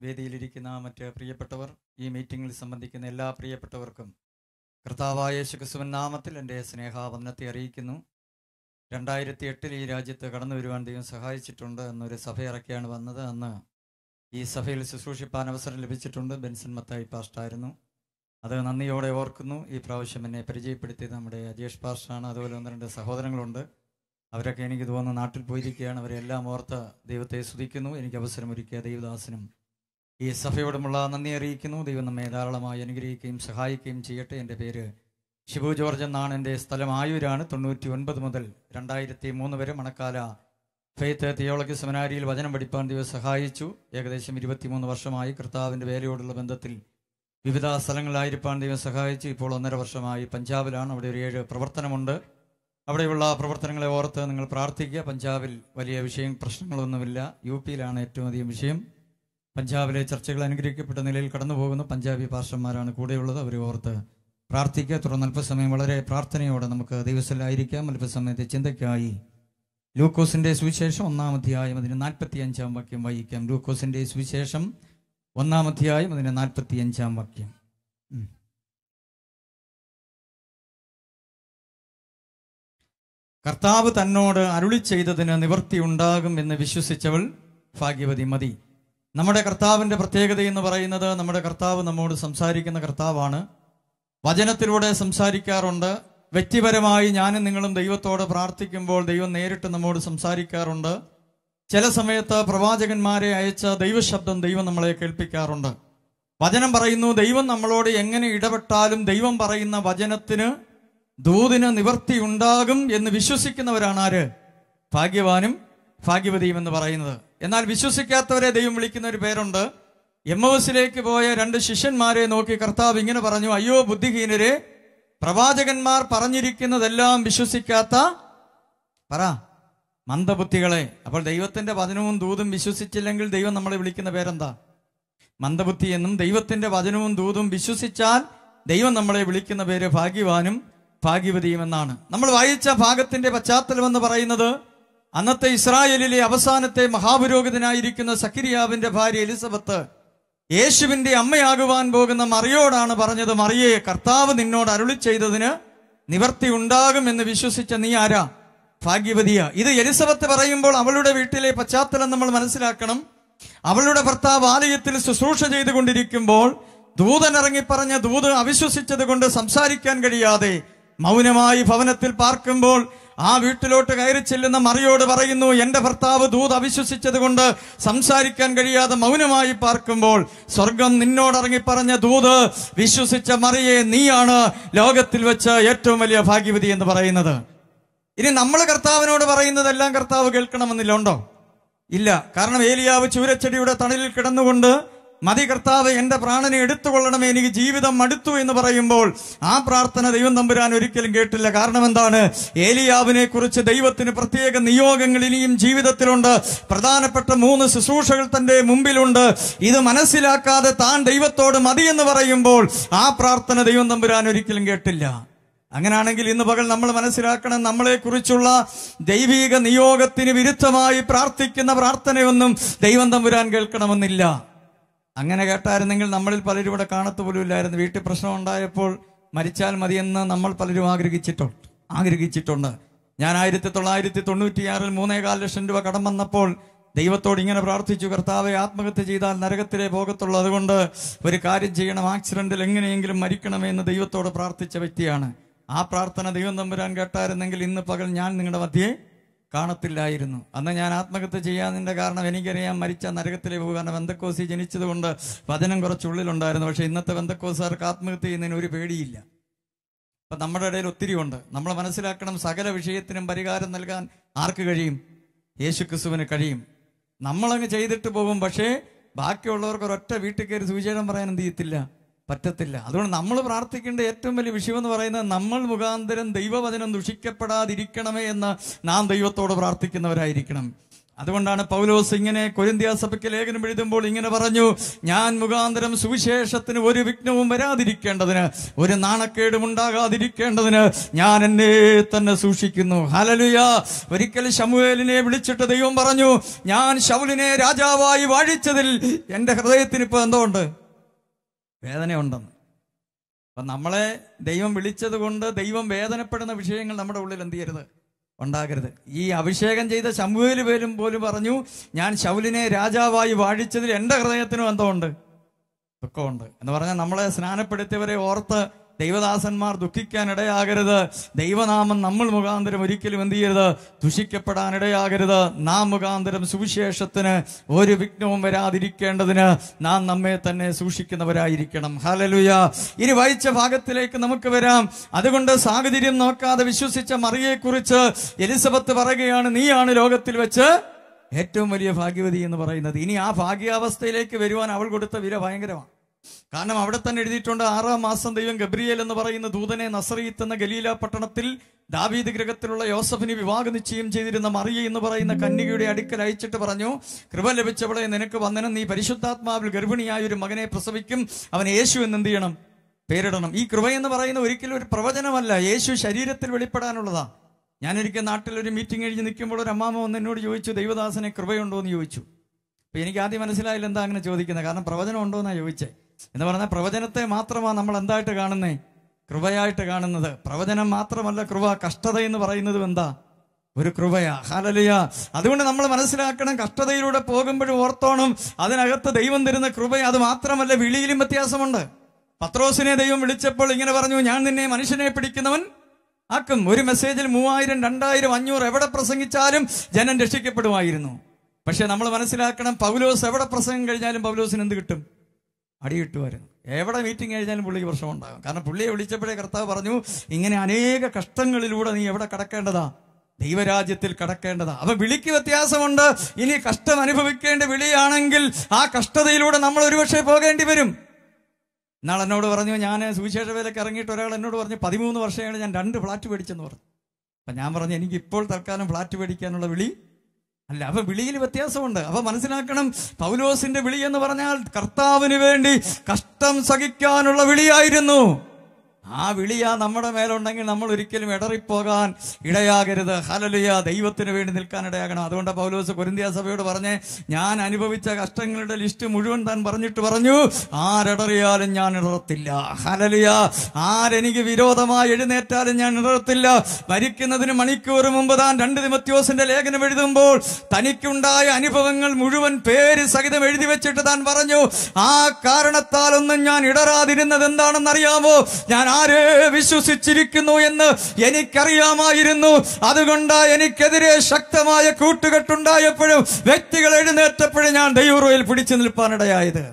വേദിയിലിരിക്കുന്ന മറ്റ് പ്രിയപ്പെട്ടവർ, ഈ മീറ്റിംഗിൽ സംബന്ധിക്കുന്ന എല്ലാ പ്രിയപ്പെട്ടവർക്കും കർത്താവായ യേശുക്രിസ്തുവിൻ നാമത്തിൽ എൻ്റെ സ്നേഹാവന്ദനത്തെ അറിയിക്കുന്നു. 2008 ഈ രാജ്യത്ത് കടന്നു വരുവാൻ ദൈവം സഹായിച്ചിട്ടുണ്ട്. എന്നൊരു സഭയിറക്കിയാണ് വന്നത്. അന്ന് ഈ സഭയിൽ ശുശ്രൂഷിപ്പാൻ അവസരം ലഭിച്ചിട്ടുണ്ട്. ബെൻസൺ മത്തായി പാസ്റ്ററായിരുന്നു. അത് നന്ദിയോടെ ഓർക്കുന്നു. ഈ പ്രാവശ്യം എന്നെ പരിചയപ്പെടുത്തിയത് നമ്മുടെ അജേഷ് പാസ്റ്ററാണ്. അതുപോലെ 1-2 സഹോദരങ്ങളുണ്ട്. അവരൊക്കെ എനിക്ക് തോന്നുന്നു നാട്ടിൽ പോയിരിക്കുകയാണ്. അവരെല്ലാം ഓർത്ത് ദൈവത്തെ സ്തുതിക്കുന്നു. എനിക്ക് അവസരമൊരുക്കിയ ദൈവദാസനും ഈ സഭയോടുമുള്ള നന്ദി അറിയിക്കുന്നു. ദൈവം നമ്മെ ധാരാളമായി അനുഗ്രഹിക്കുകയും സഹായിക്കുകയും ചെയ്യട്ടെ. എൻ്റെ പേര് ഷിബു ജോർജ് എന്നാണ്. എൻ്റെ സ്ഥലം ആയൂരാണ്. 99 മുതൽ 2003 വരെ മണക്കാല ഫെയ്ത്ത് തിയോളജി സെമിനാരിയിൽ വചനം പഠിപ്പാൻ ദൈവം സഹായിച്ചു. ഏകദേശം 23 വർഷമായി കർത്താവിൻ്റെ വേലയോടുള്ള ബന്ധത്തിൽ വിവിധ സ്ഥലങ്ങളിലായിരിക്കാൻ ദൈവം സഹായിച്ചു. ഇപ്പോൾ 1.5 വർഷമായി പഞ്ചാബിലാണ്. അവിടെ ഒരു 7 പ്രവർത്തനമുണ്ട്. അവിടെയുള്ള പ്രവർത്തനങ്ങളെ ഓർത്ത് നിങ്ങൾ പ്രാർത്ഥിക്കുക. പഞ്ചാബിൽ വലിയ പ്രശ്നങ്ങളൊന്നുമില്ല. UP-യിലാണ് ഏറ്റവും അധികം വിഷയം. പഞ്ചാബിലെ ചർച്ചകൾ അനുഗ്രഹിക്കപ്പെട്ട നിലയിൽ കടന്നു പോകുന്നു. പഞ്ചാബി പാസ്റ്റർമാരാണ് കൂടെയുള്ളത്. അവരെ ഓർത്ത് പ്രാർത്ഥിക്കുക. തുടർന്ന് അല്പസമയം വളരെ പ്രാർത്ഥനയോടെ നമുക്ക് ദൈവസ്ഥലായിരിക്കാം. അല്പസമയത്തെ ചിന്തയ്ക്കായി ലൂക്കോസിന്റെ സുവിശേഷം 1-ാം അധ്യായം അതിന് 45-ാം വാക്യം വായിക്കാം. ലൂക്കോസിന്റെ സുവിശേഷം 1-ാം അധ്യായം അതിന് 45-ാം വാക്യം. കർത്താവ് തന്നോട് അരുളി ചെയ്തതിന് നിവൃത്തി ഉണ്ടാകും എന്ന് വിശ്വസിച്ചവൾ ഭാഗ്യവതി. മതി. നമ്മുടെ കർത്താവിൻ്റെ പ്രത്യേകത എന്ന് പറയുന്നത്, നമ്മുടെ കർത്താവ് നമ്മോട് സംസാരിക്കുന്ന കർത്താവാണ്. വചനത്തിലൂടെ സംസാരിക്കാറുണ്ട്. വ്യക്തിപരമായി ഞാനും നിങ്ങളും ദൈവത്തോട് പ്രാർത്ഥിക്കുമ്പോൾ ദൈവം നേരിട്ട് നമ്മോട് സംസാരിക്കാറുണ്ട്. ചില സമയത്ത് പ്രവാചകന്മാരെ അയച്ച ദൈവശബ്ദം ദൈവം നമ്മളെ കേൾപ്പിക്കാറുണ്ട്. വചനം പറയുന്നു, ദൈവം നമ്മളോട് എങ്ങനെ ഇടപെട്ടാലും ദൈവം പറയുന്ന വചനത്തിന്, ദൂതിന് നിവൃത്തി ഉണ്ടാകും എന്ന് വിശ്വസിക്കുന്നവരാണ് ആര്? ഭാഗ്യവാനും ഭാഗ്യവതിയും എന്ന് പറയുന്നത്. എന്നാൽ വിശ്വസിക്കാത്തവരെ ദൈവം വിളിക്കുന്ന ഒരു പേരുണ്ട്. എമ്മൗസിലേക്ക് പോയ 2 ശിഷ്യന്മാരെ നോക്കി കർത്താവ് ഇങ്ങനെ പറഞ്ഞു, അയ്യോ ബുദ്ധിഹീനരെ, പ്രവാചകന്മാർ പറഞ്ഞിരിക്കുന്നതെല്ലാം വിശ്വസിക്കാത്ത മന്ദബുദ്ധികളെ. അപ്പോൾ ദൈവത്തിന്റെ വചനവും ദൂതും വിശ്വസിച്ചില്ലെങ്കിൽ ദൈവം നമ്മളെ വിളിക്കുന്ന പേരെന്താ? മന്ദബുദ്ധി എന്നും. ദൈവത്തിന്റെ വചനവും ദൂതും വിശ്വസിച്ചാൽ ദൈവം നമ്മളെ വിളിക്കുന്ന പേര് ഭാഗ്യവാനും ഭാഗ്യവതിയും എന്നാണ്. നമ്മൾ വായിച്ച ഭാഗത്തിന്റെ പശ്ചാത്തലം എന്ന് പറയുന്നത്, അന്നത്തെ ഇസ്രായേലിലെ അവസാനത്തെ മഹാപുരോഹിതനായിരിക്കുന്ന സഖരിയാവിന്റെ ഭാര്യ എലിസബത്ത് യേശുവിന്റെ അമ്മയാകുവാൻ പോകുന്ന മറിയോടാണ് പറഞ്ഞത്, മറിയേ, കർത്താവ് നിന്നോട് അരുളി ചെയ്തതിന് നിവൃത്തി ഉണ്ടാകും എന്ന് വിശ്വസിച്ച നീ ആരാ? ഭാഗ്യവതിയാ. ഇത് എലിസബത്ത് പറയുമ്പോൾ അവളുടെ വീട്ടിലെ പശ്ചാത്തലം നമ്മൾ മനസ്സിലാക്കണം. അവളുടെ ഭർത്താവ് ആലയത്തിൽ ശുശ്രൂഷ ചെയ്തുകൊണ്ടിരിക്കുമ്പോൾ ദൂതനിറങ്ങി പറഞ്ഞ ദൂത് അവിശ്വസിച്ചത് കൊണ്ട് സംസാരിക്കാൻ കഴിയാതെ മൗനമായി ഭവനത്തിൽ പാർക്കുമ്പോൾ ആ വീട്ടിലോട്ട് കയറി ചെല്ലുന്ന മറിയോട് പറയുന്നു, എന്റെ ഭർത്താവ് ദൂത് അവിശ്വസിച്ചത് കൊണ്ട് സംസാരിക്കാൻ കഴിയാതെ മൗനമായി പാർക്കുമ്പോൾ സ്വർഗം നിന്നോടിറങ്ങി പറഞ്ഞ ദൂത് വിശ്വസിച്ച മറിയെ, നീയാണ് ലോകത്തിൽ വെച്ച് ഏറ്റവും വലിയ ഭാഗ്യവതി എന്ന് പറയുന്നത്. ഇനി നമ്മൾ കർത്താവിനോട് പറയുന്നതെല്ലാം കർത്താവ് കേൾക്കണമെന്നില്ല, ഉണ്ടോ? ഇല്ല. കാരണം ഏലിയാവ് ചൂരച്ചെടിയുടെ തണലിൽ കിടന്നുകൊണ്ട്, മതി കർത്താവ്, എന്റെ പ്രാണനെ എടുത്തുകൊള്ളണമേ, എനിക്ക് ജീവിതം മടുത്തു എന്ന് പറയുമ്പോൾ ആ പ്രാർത്ഥന ദൈവം തമ്പുരാൻ ഒരിക്കലും കേട്ടില്ല. കാരണം എന്താണ്? ഏലിയാവിനെ കുറിച്ച് ദൈവത്തിന് പ്രത്യേക നിയോഗങ്ങൾ ഇനിയും ജീവിതത്തിലുണ്ട്. പ്രധാനപ്പെട്ട 3 ശുശ്രൂഷകൾ തന്റെ മുമ്പിലുണ്ട്. ഇത് മനസ്സിലാക്കാതെ താൻ ദൈവത്തോട് മതി എന്ന് പറയുമ്പോൾ ആ പ്രാർത്ഥന ദൈവം തമ്പുരാൻ ഒരിക്കലും കേട്ടില്ല. അങ്ങനെയാണെങ്കിൽ ഇന്ന് പകൽ നമ്മൾ മനസ്സിലാക്കണം, നമ്മളെ കുറിച്ചുള്ള ദൈവിക നിയോഗത്തിന് വിരുദ്ധമായി പ്രാർത്ഥിക്കുന്ന പ്രാർത്ഥനയൊന്നും ദൈവം തമ്പുരാൻ കേൾക്കണമെന്നില്ല. അങ്ങനെ കേട്ടായിരുന്നെങ്കിൽ നമ്മളിൽ പലരും ഇവിടെ കാണത്തുപോലും ഇല്ലായിരുന്നു. വീട്ടിൽ പ്രശ്നം ഉണ്ടായപ്പോൾ മരിച്ചാൽ മതിയെന്ന് നമ്മൾ പലരും ആഗ്രഹിച്ചിട്ടുണ്ട്. ഞാൻ 1996 3.25 ലക്ഷം രൂപ കടം വന്നപ്പോൾ ദൈവത്തോട് ഇങ്ങനെ പ്രാർത്ഥിച്ചു, കർത്താവെ, ആത്മഹത്യ ചെയ്താൽ നരകത്തിലേ പോകത്തുള്ളൂ, അതുകൊണ്ട് ഒരു കാര്യം ചെയ്യണം, ആക്സിഡന്റിൽ എങ്ങനെയെങ്കിലും മരിക്കണമേ എന്ന് ദൈവത്തോട് പ്രാർത്ഥിച്ച വ്യക്തിയാണ്. ആ പ്രാർത്ഥന ദൈവം തമ്പുരാൻ കേട്ടായിരുന്നെങ്കിൽ ഇന്ന് പകൽ ഞാൻ നിങ്ങളുടെ മധ്യേ കാണത്തില്ലായിരുന്നു. അന്ന് ഞാൻ ആത്മഹത്യ ചെയ്യാതിന്റെ കാരണം എനിക്കറിയാം, മരിച്ച നരകത്തിലേ പോകും. കാരണം പെന്തക്കോസി ജനിച്ചതുകൊണ്ട് വചനം കുറച്ചുള്ളിലുണ്ടായിരുന്നു. പക്ഷെ ഇന്നത്തെ പെന്തക്കോസുകാർക്ക് ആത്മഹത്യ ചെയ്യുന്നതിന് ഒരു പേടിയില്ല. അപ്പൊ നമ്മുടെ ഇടയിൽ ഒത്തിരി ഉണ്ട്. നമ്മൾ മനസ്സിലാക്കണം, സകല വിഷയത്തിനും പരിഹാരം നൽകാൻ ആർക്ക് കഴിയും? യേശുക്രിസ്തുവിന് കഴിയും. നമ്മളങ്ങ് ചെയ്തിട്ട് പോകും. പക്ഷേ ബാക്കിയുള്ളവർക്ക് ഒരൊറ്റ വീട്ടിൽ കയറി സുവിശേഷം പറയാൻ എന്ത് ചെയ്യത്തില്ല? പറ്റത്തില്ല. അതുകൊണ്ട് നമ്മൾ പ്രാർത്ഥിക്കേണ്ട ഏറ്റവും വലിയ വിഷയം എന്ന് പറയുന്നത്, നമ്മൾ മുഖാന്തരം ദൈവവചനം ദുഷിക്കപ്പെടാതിരിക്കണമേ എന്ന് നാം ദൈവത്തോട് പ്രാർത്ഥിക്കുന്നവരായിരിക്കണം. അതുകൊണ്ടാണ് പൗലോസ് ഇങ്ങനെ കൊരിന്ത്യ സഭയ്ക്ക് ലേഖനം എഴുതുമ്പോൾ ഇങ്ങനെ പറഞ്ഞു, ഞാൻ മുഖാന്തരം സുവിശേഷത്തിന് ഒരു വിഘ്നവും വരാതിരിക്കേണ്ടതിന്, ഒരു നാണക്കേടും ഉണ്ടാകാതിരിക്കേണ്ടതിന് ഞാൻ എന്നെ തന്നെ സൂക്ഷിക്കുന്നു. ഹല്ലേലൂയ. ഒരിക്കൽ ശമൂവേലിനെ വിളിച്ചിട്ട് ദൈവം പറഞ്ഞു, ഞാൻ ശൗലിനെ രാജാവായി വാഴിച്ചതിൽ എന്റെ ഹൃദയത്തിന് ഇപ്പൊ എന്തോ ഉണ്ട്, വേദനയുണ്ടെന്ന്. അപ്പൊ നമ്മളെ ദൈവം വിളിച്ചത് കൊണ്ട് ദൈവം വേദനപ്പെടുന്ന വിഷയങ്ങൾ നമ്മുടെ ഉള്ളിൽ എന്ത് ചെയ്യരുത്, ഉണ്ടാകരുത്. ഈ അഭിഷേകം ചെയ്ത ശമൂവേൽ പോലും പറഞ്ഞു, ഞാൻ ശൗലിനെ രാജാവായി വാഴിച്ചതിൽ എന്റെ ഹൃദയത്തിനും എന്തോ ഉണ്ട്, ദുഃഖമുണ്ട് എന്ന് പറഞ്ഞാൽ നമ്മളെ സ്നാനപ്പെടുത്തിയവരെ ഓർത്ത് ദൈവദാസന്മാർ ദുഃഖിക്കാൻ ഇടയാകരുത്. ദൈവനാമം നമ്മൾ മുഖാന്തരം ഒരിക്കലും എന്ത് ചെയ്യരുത്, ദുഷിക്കപ്പെടാൻ ഇടയാകരുത്. നാം മുഖാന്തരം സുവിശേഷത്തിന് ഒരു വിഘ്നവും വരാതിരിക്കേണ്ടതിന് നാം നമ്മെ തന്നെ സൂക്ഷിക്കുന്നവരായിരിക്കണം. ഹല്ലേലൂയ. ഇനി വായിച്ച ഭാഗത്തിലേക്ക് നമുക്ക് വരാം. അതുകൊണ്ട് സാഹചര്യം നോക്കാതെ വിശ്വസിച്ച മറിയെക്കുറിച്ച് എലിസബത്ത് പറയുകയാണ്, നീയാണ് ലോകത്തിൽ വെച്ച് ഏറ്റവും വലിയ ഭാഗ്യവതി എന്ന് പറയുന്നത്. ഇനി ആ ഭാഗ്യാവസ്ഥയിലേക്ക് വരുവാൻ അവൾ കൊടുത്ത വില ഭയങ്കരമാണ്. കാരണം അവിടെ തന്നെ എഴുതിയിട്ടുണ്ട്, 6-ാം മാസം ദൈവം ഗബ്രിയേൽ എന്ന് പറയുന്ന ദൂതനെ നസറീത്ത് എന്ന ഗലീല പട്ടണത്തിൽ ദാവീദ് ഗൃഹത്തിലുള്ള യോസഫിന് വിവാഹ നിശ്ചയം ചെയ്തിരുന്ന മറിയ എന്ന് പറയുന്ന കന്യകയുടെ അടുക്കൽ അയച്ചിട്ട് പറഞ്ഞു, കൃപ ലഭിച്ചവളെ നിനക്ക് വന്ദനം, നീ പരിശുദ്ധാത്മാവിൽ ഗർഭിണിയായ ഒരു മകനെ പ്രസവിക്കും, അവൻ യേശു എന്ന് എന്ത് ചെയ്യണം, പേരിടണം. ഈ കൃപ എന്ന് പറയുന്ന ഒരിക്കലും ഒരു പ്രവചനമല്ല, യേശു ശരീരത്തിൽ വെളിപ്പെടാനുള്ളതാ. ഞാനൊരിക്കൽ നാട്ടിൽ ഒരു മീറ്റിംഗ് കഴിഞ്ഞ് നിൽക്കുമ്പോൾ ഒരു അമ്മാമ വന്ന് എന്നോട് ചോദിച്ചു, ദൈവദാസനെ കൃപയുണ്ടോ എന്ന് ചോദിച്ചു. അപ്പൊ എനിക്ക് ആദ്യം മനസ്സിലായില്ല എന്താ അങ്ങനെ ചോദിക്കുന്നത്, കാരണം പ്രവചനം ഉണ്ടോ എന്നാ ചോദിച്ചേ. എന്ന് പറഞ്ഞാൽ പ്രവചനത്തെ മാത്രമാണ് നമ്മൾ എന്തായിട്ട് കാണുന്നേ, കൃപയായിട്ട് കാണുന്നത്. പ്രവചനം മാത്രമല്ല കൃപ, കഷ്ടത എന്ന് പറയുന്നതും എന്താ, ഒരു കൃപയാ. ഹല്ലേലൂയ. അതുകൊണ്ട് നമ്മൾ മനസ്സിലാക്കണം, കഷ്ടതയിലൂടെ പോകുമ്പോഴും ഓർത്തോണം, അതിനകത്ത് ദൈവം തരുന്ന കൃപ. അത് മാത്രമല്ല, വിളിയിലും വ്യത്യാസമുണ്ട്. പത്രോസിനെ ദൈവം വിളിച്ചപ്പോൾ ഇങ്ങനെ പറഞ്ഞു, ഞാൻ നിന്നെ മനുഷ്യനെ പിടിക്കുന്നവൻ ആക്കും. ഒരു മെസ്സേജിൽ 3000, 2000, 500 എവിടെ പ്രസംഗിച്ചാലും ജനം രക്ഷിക്കപ്പെടുമായിരുന്നു. പക്ഷെ നമ്മൾ മനസ്സിലാക്കണം, പൗലോസ് എവിടെ പ്രസംഗം കഴിഞ്ഞാലും പൗലോസിന് എന്ത് കിട്ടും, അടി കിട്ടുമായിരുന്നു. എവിടെ മീറ്റിംഗ് കഴിഞ്ഞാലും പുള്ളിക്ക് പ്രശ്നം ഉണ്ടാകും. കാരണം പുള്ളിയെ വിളിച്ചപ്പോഴേ കർത്താവ് പറഞ്ഞു, ഇങ്ങനെ അനേക കഷ്ടങ്ങളിലൂടെ നീ എവിടെ കടക്കേണ്ടതാ, ദൈവരാജ്യത്തിൽ കടക്കേണ്ടതാ. അപ്പൊ വിളിക്ക് വ്യത്യാസമുണ്ട്. ഇനി കഷ്ടം അനുഭവിക്കേണ്ട വിളിയാണെങ്കിൽ ആ കഷ്ടതയിലൂടെ നമ്മൾ ഒരുപക്ഷെ പോകേണ്ടി വരും. എന്നാൽ എന്നോട് പറഞ്ഞു, ഞാൻ സുവിശേഷ വേലയ്ക്ക് ഇറങ്ങിയിട്ട് ഒരാൾ എന്നോട് പറഞ്ഞു, 13 വർഷമാണ് ഞാൻ 2 ഫ്ലാറ്റ് മേടിച്ചെന്ന് പറഞ്ഞു. അപ്പൊ ഞാൻ പറഞ്ഞു, എനിക്ക് ഇപ്പോൾ തൽക്കാലം ഫ്ലാറ്റ് മേടിക്കാനുള്ള വിളി അല്ല. അപ്പൊ വിളിയിൽ വ്യത്യാസമുണ്ട്. അപ്പൊ മനസ്സിലാക്കണം, പൗലോസിന്റെ വിളി എന്ന് പറഞ്ഞാൽ കർത്താവിന് വേണ്ടി കഷ്ടം സഹിക്കാനുള്ള വിളിയായിരുന്നു. ആ വിളിയാ നമ്മുടെ മേലുണ്ടെങ്കിൽ നമ്മൾ ഒരിക്കലും ഇടറിപ്പോകാൻ ഇടയാകരുത്. ഹല്ലേലൂയ. ദൈവത്തിന് വേണ്ടി നിൽക്കാൻ ഇടയാകണം. അതുകൊണ്ട് പൗലോസ് കൊരിന്ത്യ സഭയോട് പറഞ്ഞ്, ഞാൻ അനുഭവിച്ച കഷ്ടങ്ങളുടെ ലിസ്റ്റ് മുഴുവൻ താൻ പറഞ്ഞിട്ട് പറഞ്ഞു, ആരിടറിയാലും ഞാൻ ഇടറത്തില്ല. ഹല്ലേലൂയ. ആരെനിക്ക് വിരോധമായി എഴുന്നേറ്റാലും ഞാൻ ഇടറത്തില്ല. മരിക്കുന്നതിന് മണിക്കൂർ മുമ്പ് താൻ 2 തിമോഥെയോസിന്റെ ലേഖനം എഴുതുമ്പോൾ തനിക്കുണ്ടായ അനുഭവങ്ങൾ മുഴുവൻ പേര് സഹിതം എഴുതി വെച്ചിട്ട് താൻ പറഞ്ഞു, ആ കാരണത്താലൊന്നും ഞാൻ ഇടറാതിരുന്നത് എന്താണെന്നറിയാമോ, ഞാൻ ആരെ വിശ്വസിച്ചിരിക്കുന്നു എന്ന് എനിക്കറിയാമായിരുന്നു. അതുകൊണ്ട് എനിക്കെതിരെ ശക്തമായ കൂട്ടുകെട്ടുണ്ടായപ്പോഴും വ്യക്തികൾ എഴുന്നേറ്റപ്പോഴും ഞാൻ ദൈവകൃപയിൽ പിടിച്ചു നിൽപ്പാനിടയായത്.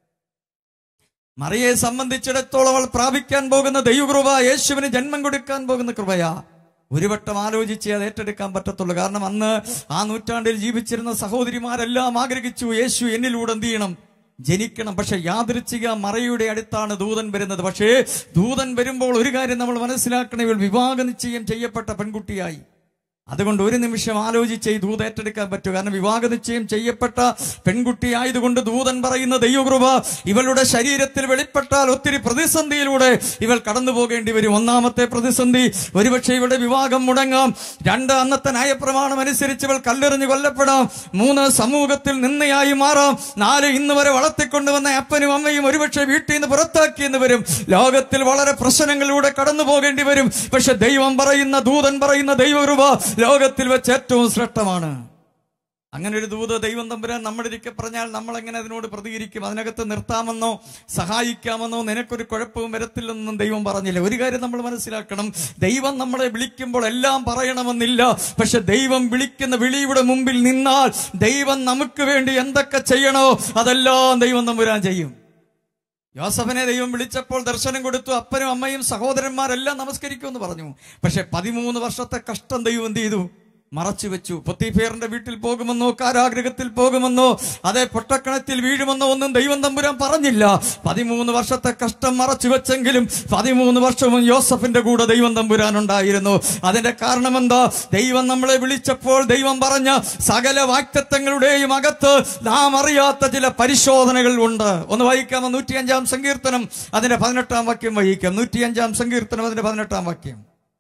മറിയെ സംബന്ധിച്ചിടത്തോളം അവൾ പ്രാപിക്കാൻ പോകുന്ന ദൈവകൃപ യേശുവിന് ജന്മം കൊടുക്കാൻ പോകുന്ന കൃപയാ. ഒരു വട്ടം ആലോചിച്ച് അത് ഏറ്റെടുക്കാൻ പറ്റത്തുള്ളൂ. കാരണം അന്ന് ആ നൂറ്റാണ്ടിൽ ജീവിച്ചിരുന്ന സഹോദരിമാരെല്ലാം ആഗ്രഹിച്ചു, യേശു എന്നിലൂടെ എന്ത് ചെയ്യണം, ജനിക്കണം. പക്ഷെ യാദൃച്ഛിക മറിയയുടെ അടുത്താണ് ദൂതൻ വരുന്നത്. പക്ഷേ ദൂതൻ വരുമ്പോൾ ഒരു കാര്യം നമ്മൾ മനസ്സിലാക്കണം, ഇവൾ വിവാഹ നിശ്ചയം ചെയ്യപ്പെട്ട പെൺകുട്ടിയായി. അതുകൊണ്ട് ഒരു നിമിഷം ആലോചിച്ച് ഈ ദൂത് ഏറ്റെടുക്കാൻ പറ്റൂ. കാരണം വിവാഹ നിശ്ചയം ചെയ്യപ്പെട്ട പെൺകുട്ടി ആയതുകൊണ്ട് ദൂതൻ പറയുന്ന ദൈവകൃപ ഇവളുടെ ശരീരത്തിൽ വെളിപ്പെട്ടാൽ ഒത്തിരി പ്രതിസന്ധിയിലൂടെ ഇവൾ കടന്നു പോകേണ്ടി വരും. ഒന്നാമത്തെ പ്രതിസന്ധി, ഒരുപക്ഷെ ഇവളുടെ വിവാഹം മുടങ്ങാം. 2, അന്നത്തെ ന്യായപ്രമാണം അനുസരിച്ച് ഇവൾ കല്ലെറിഞ്ഞ് കൊല്ലപ്പെടാം. 3, സമൂഹത്തിൽ നിന്നയായി മാറാം. 4, ഇന്ന് വരെ വളർത്തിക്കൊണ്ടുവന്ന അപ്പനും അമ്മയും ഒരുപക്ഷെ വീട്ടിൽ നിന്ന് പുറത്താക്കിയെന്ന് വരും. ലോകത്തിൽ വളരെ പ്രശ്നങ്ങളിലൂടെ കടന്നു പോകേണ്ടി വരും. പക്ഷെ ദൈവം പറയുന്ന, ദൂതൻ പറയുന്ന ദൈവകൃപ ലോകത്തിൽ വെച്ച് ഏറ്റവും ശ്രേഷ്ഠമാണ്. അങ്ങനെ ഒരു ദൂത് ദൈവം തമ്പുരാൻ നമ്മളിരിക്കെ പറഞ്ഞാൽ നമ്മൾ എങ്ങനെ അതിനോട് പ്രതികരിക്കും? അതിനകത്ത് നിർത്താമെന്നോ സഹായിക്കാമെന്നോ നിനക്കൊരു കുഴപ്പവും വരത്തില്ലെന്നും ദൈവം പറഞ്ഞില്ല. ഒരു കാര്യം നമ്മൾ മനസ്സിലാക്കണം, ദൈവം നമ്മളെ വിളിക്കുമ്പോൾ എല്ലാം പറയണമെന്നില്ല. പക്ഷെ ദൈവം വിളിക്കുന്ന വിളിയുടെ മുമ്പിൽ നിന്നാൽ ദൈവം നമുക്ക് വേണ്ടി എന്തൊക്കെ ചെയ്യണോ അതെല്ലാം ദൈവം തമ്പുരാൻ ചെയ്യും. യോസഫിനെ ദൈവം വിളിച്ചപ്പോൾ ദർശനം കൊടുത്തു. അപ്പനും അമ്മയും സഹോദരന്മാരെല്ലാം നമസ്കരിക്കുമെന്ന് പറഞ്ഞു. പക്ഷെ 13 വർഷത്തെ കഷ്ടം ദൈവം എന്ത് ചെയ്തു? മറച്ചു വെച്ചു. പൊത്തീഫേറിന്റെ വീട്ടിൽ പോകുമെന്നോ കാരാഗൃഹത്തിൽ പോകുമെന്നോ അതേ പൊട്ടക്കണത്തിൽ വീഴുമെന്നോ ഒന്നും ദൈവം തമ്പുരാൻ പറഞ്ഞില്ല. 13 വർഷത്തെ കഷ്ടം മറച്ചു വെച്ചെങ്കിലും 13 വർഷവും യോസഫിന്റെ കൂടെ ദൈവം തമ്പുരാൻ ഉണ്ടായിരുന്നു. അതിന്റെ കാരണം എന്താ? ദൈവം നമ്മളെ വിളിച്ചപ്പോൾ ദൈവം പറഞ്ഞ സകല വാഗ്ദത്തങ്ങളുടെയും അകത്ത് നാം അറിയാത്ത ചില പരിശോധനകൾ ഉണ്ട്. ഒന്ന് വായിക്കാമോ? 105-ാം സങ്കീർത്തനം അതിന്റെ 18-ാം വാക്യം വായിക്കാം. 105-ാം സങ്കീർത്തനം അതിന്റെ 18-ാം വാക്യം.